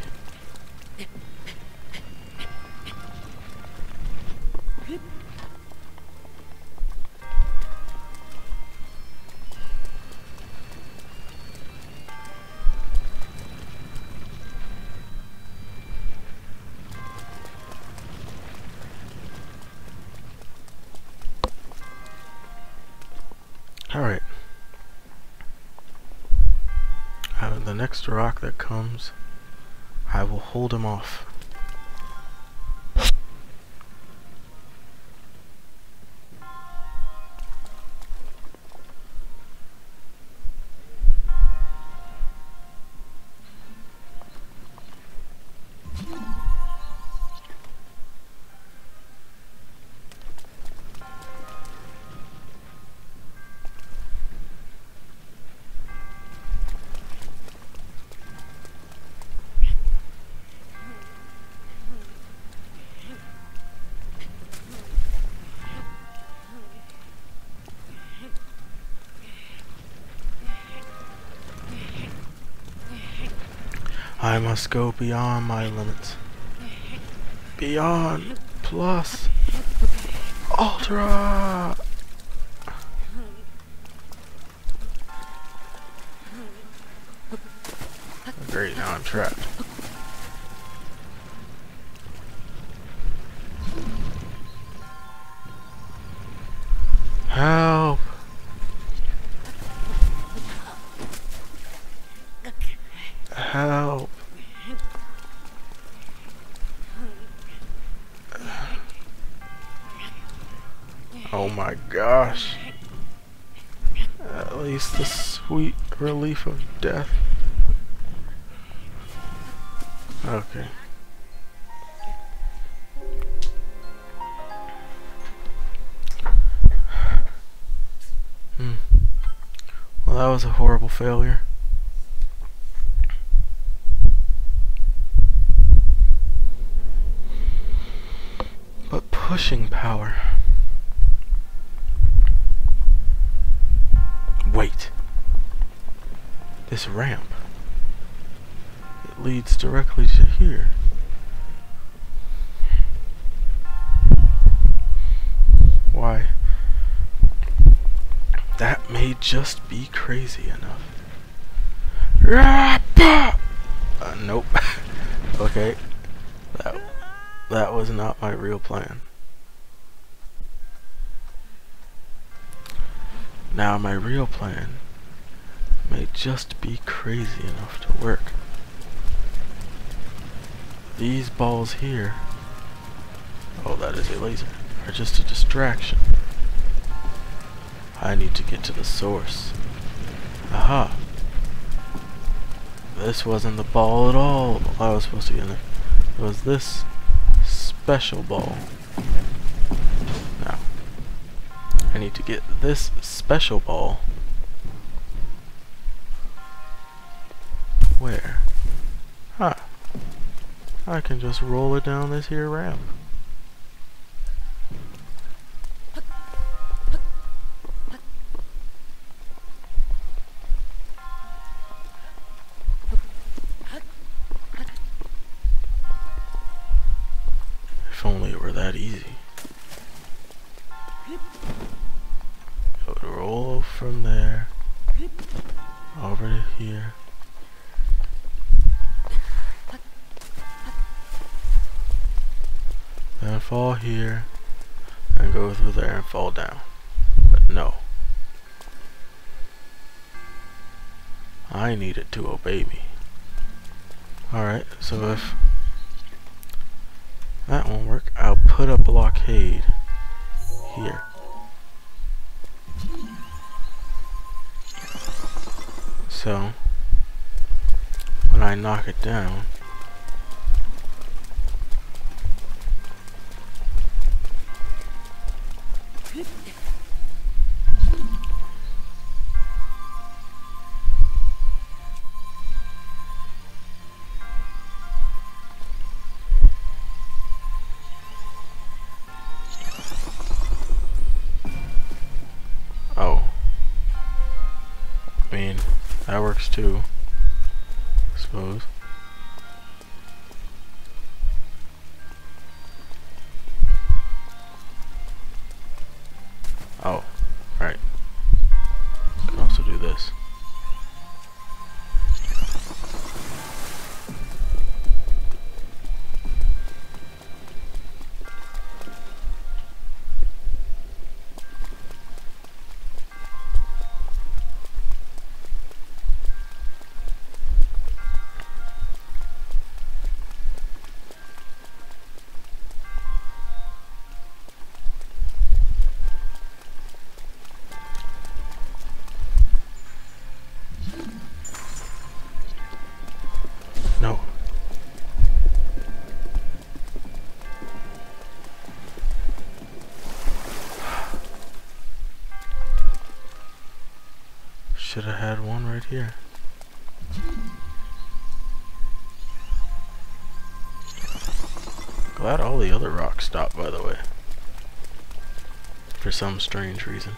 Alright. Uh, the next rock that comes, I will hold him off. I must go beyond my limits. Beyond plus ultra. Great, now I'm trapped. Help! Help! Oh my gosh. At least the sweet relief of death. Okay. Hmm. Well, that was a horrible failure. But pushing power. Wait. This ramp. It leads directly to here. Why? may just be crazy enough. Uh, nope. Okay. That, that was not my real plan. Now my real plan may just be crazy enough to work. These balls here, oh, that is a laser, are just a distraction. I need to get to the source. Aha! This wasn't the ball at all I was supposed to get in there. It was this special ball. Now, I need to get this special ball. Where? Huh. I can just roll it down this here ramp. If only it were that easy. It would roll from there over to here. Then fall here and go through there and fall down. But no. I need it to obey me. Alright, so if that won't work, I'll put a blockade here. So when I knock it down, oh, I mean, that works too, I suppose. Oh, right. Can also do this. No. Should have had one right here. Glad all the other rocks stopped, by the way. For some strange reason.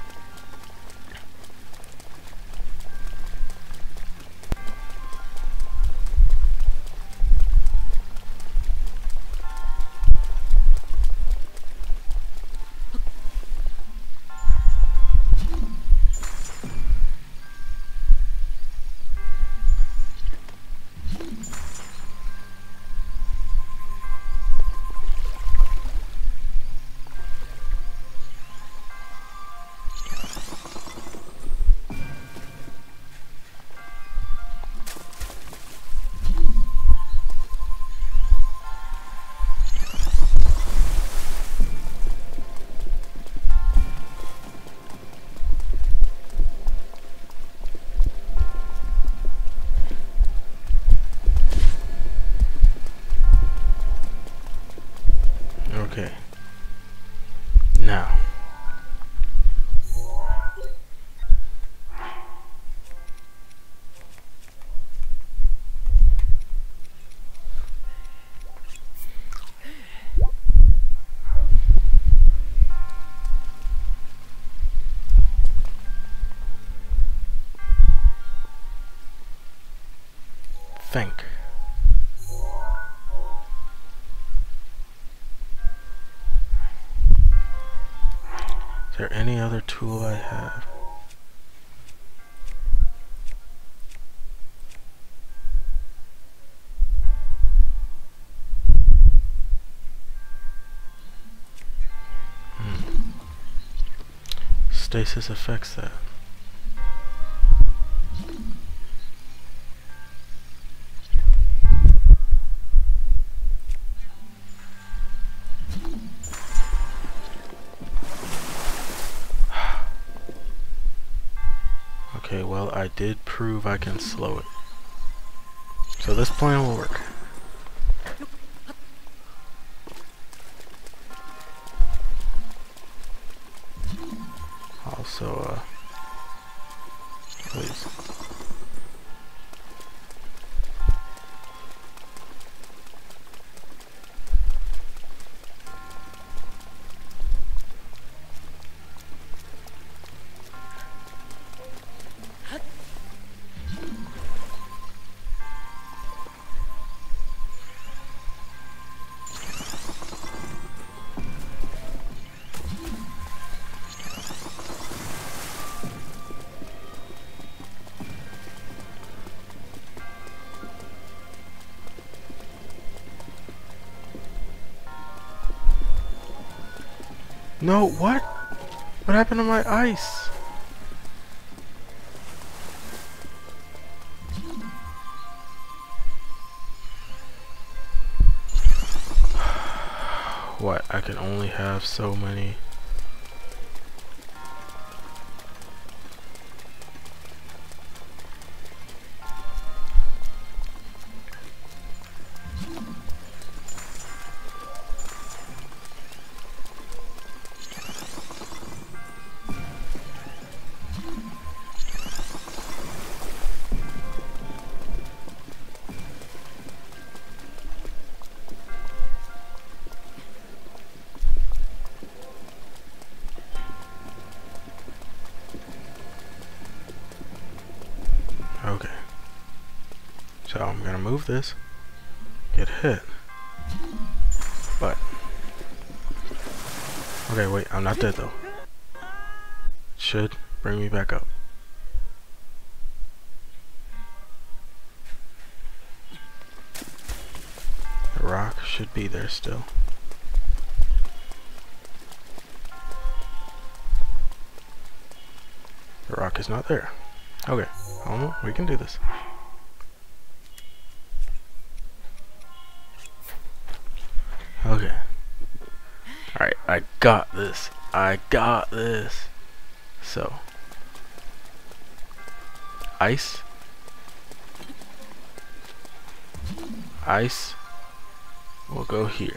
Okay. Now. Think. Is there any other tool I have? stasis affects that. Okay, well, I did prove I can slow it. So this plan will work. Also, uh, please. No, what? What happened to my ice? What? I can only have so many. Okay. So I'm gonna move this, get hit, but okay, wait, I'm not dead though. It should bring me back up. The rock should be there still. The rock is not there. Okay, well, we can do this. Okay. Alright, I got this. I got this. So. Ice. Ice will go here.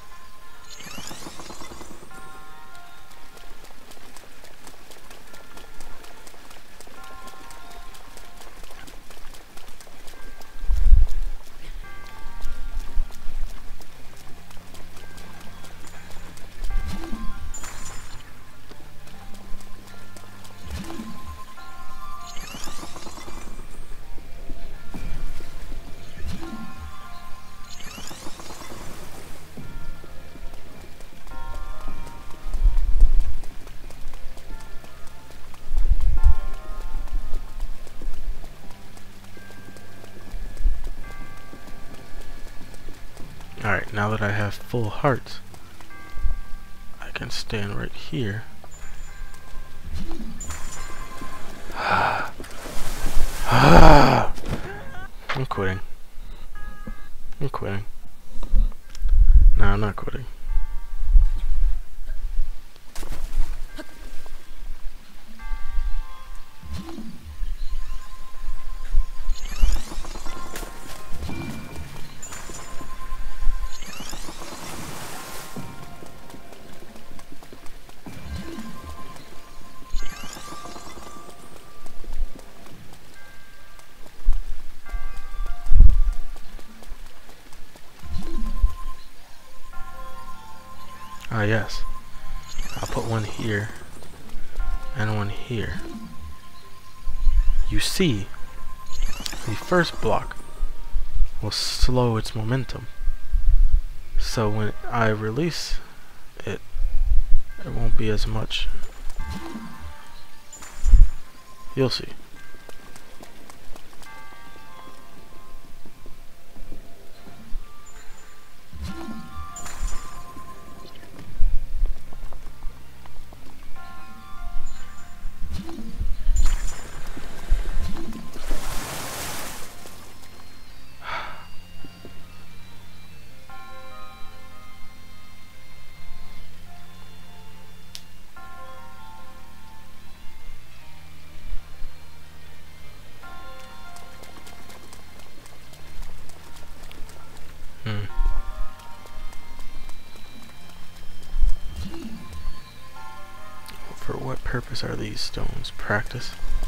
Alright, now that I have full hearts, I can stand right here. I'm quitting. I'm quitting. No, I'm not quitting. Ah, yes. I'll put one here and one here. You see, the first block will slow its momentum. So when I release it, it won't be as much. You'll see. purpose are these stones? Practice.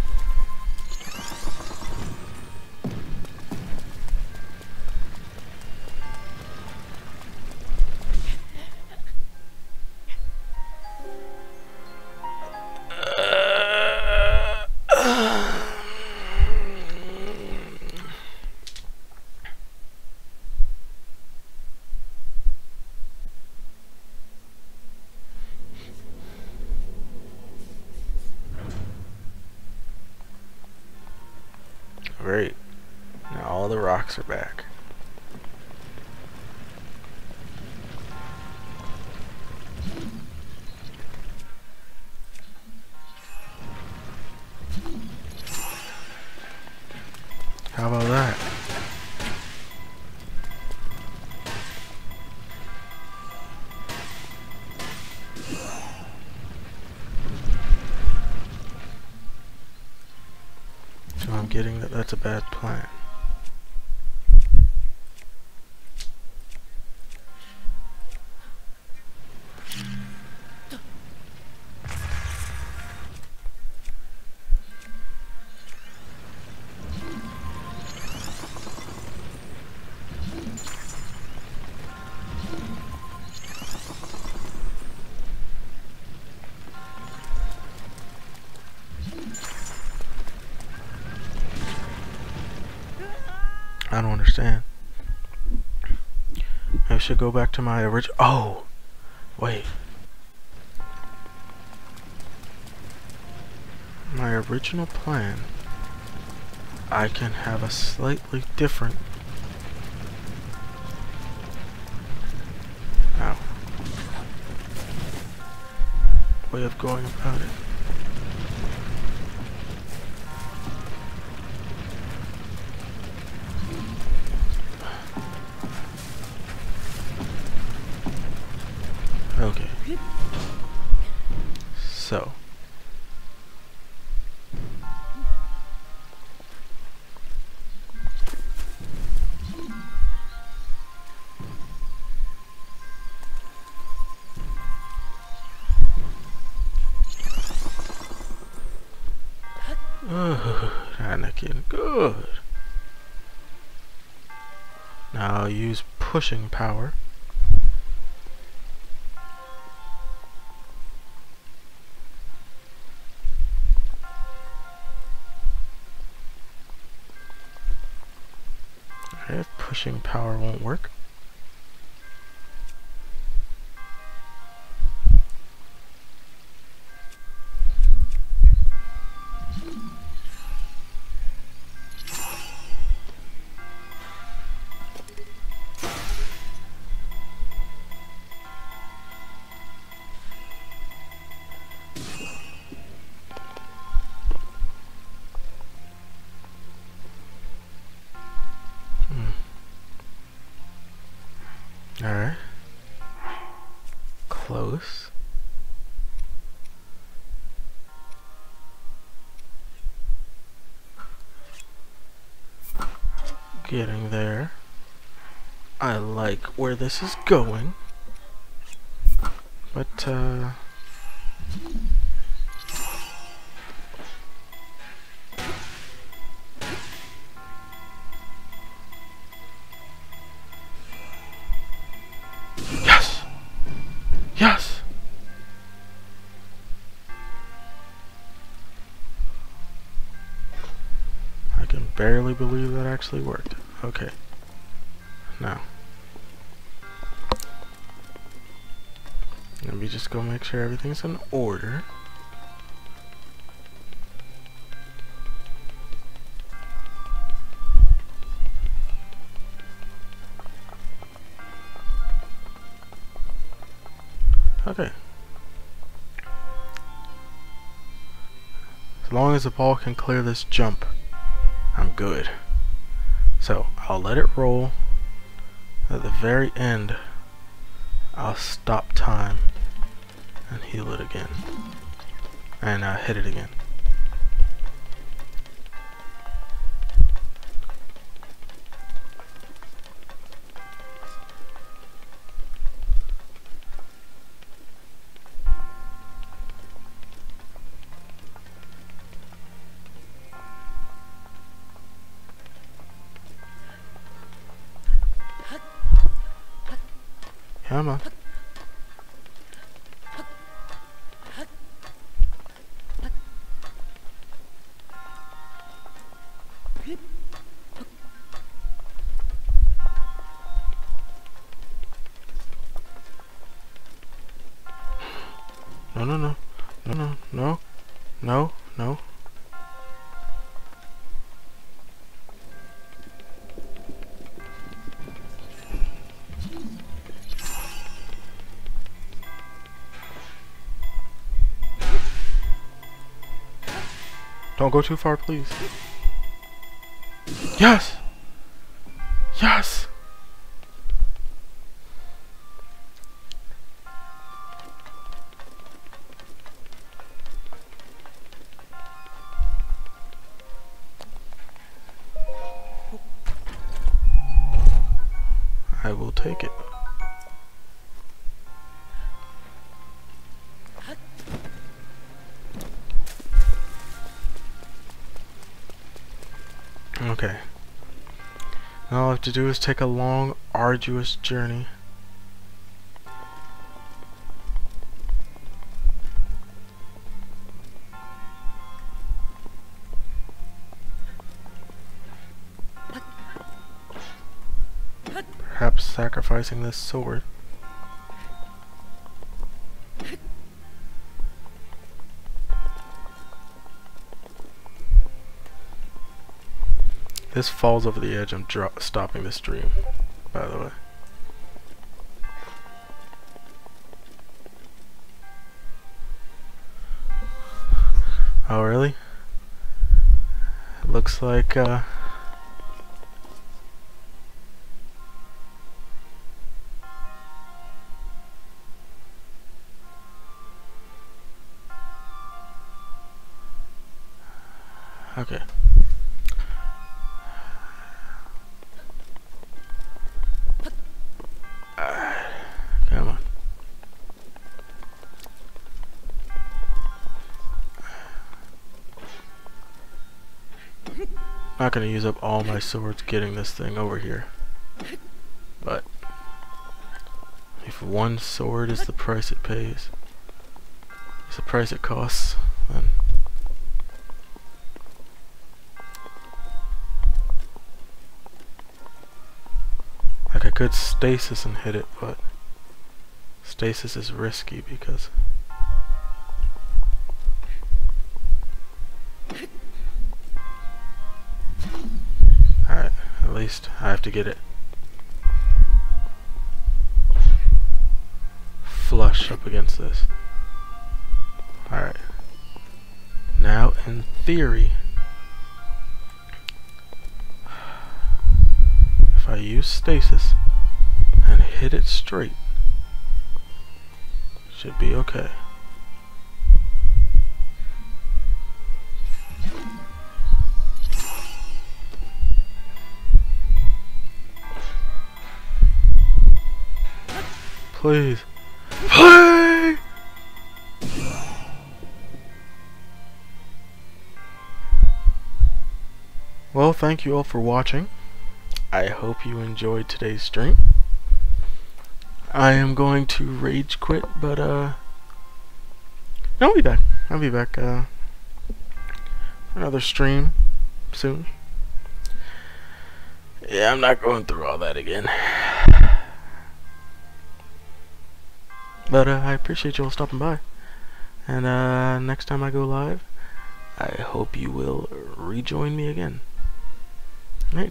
Great. Now all the rocks are back. How about that? So I'm getting that that's a bad plan. I don't understand. I should go back to my original. Oh! Wait. My original plan. I can have a slightly different. Ow. Way of going about it. Okay. So. Good, Anakin, good. Now I'll use pushing power. If pushing power won't work. Alright. Close. Getting there. I like where this is going. But, uh... Yes! Yes! I can barely believe that actually worked. Okay. Now. Let me just go make sure everything's in order. Okay. As long as the ball can clear this jump, I'm good. So, I'll let it roll. At the very end, I'll stop time and heal it again. And uh, hit it again. Come on. No, no, no. No, no, no. No, no. Don't go too far, please. Yes! Yes! I will take it. Okay. Now all I have to do is take a long, arduous journey. Perhaps sacrificing this sword. This falls over the edge. I'm dro stopping the stream, by the way. Oh, really? It looks like, uh... okay. Come on. Not gonna use up all my swords getting this thing over here. But if one sword is the price it pays, it's the price it costs, then like I could stasis and hit it, but stasis is risky because alright, at least I have to get it flush up against this. Alright. Now in theory, if I use stasis and hit it straight, should be okay. Please. Please! Well, thank you all for watching. I hope you enjoyed today's stream. I am going to rage quit, but uh, I'll be back. I'll be back uh, for another stream soon. Yeah, I'm not going through all that again. But uh, I appreciate you all stopping by. And uh, next time I go live, I hope you will rejoin me again. Right?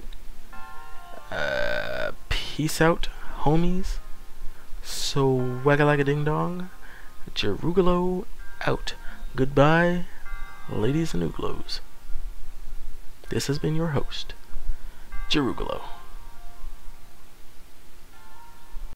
Uh, peace out, homies. So wagga like a ding dong. Jeroogalo out. Goodbye, ladies and ooglos. This has been your host, Jeroogalo.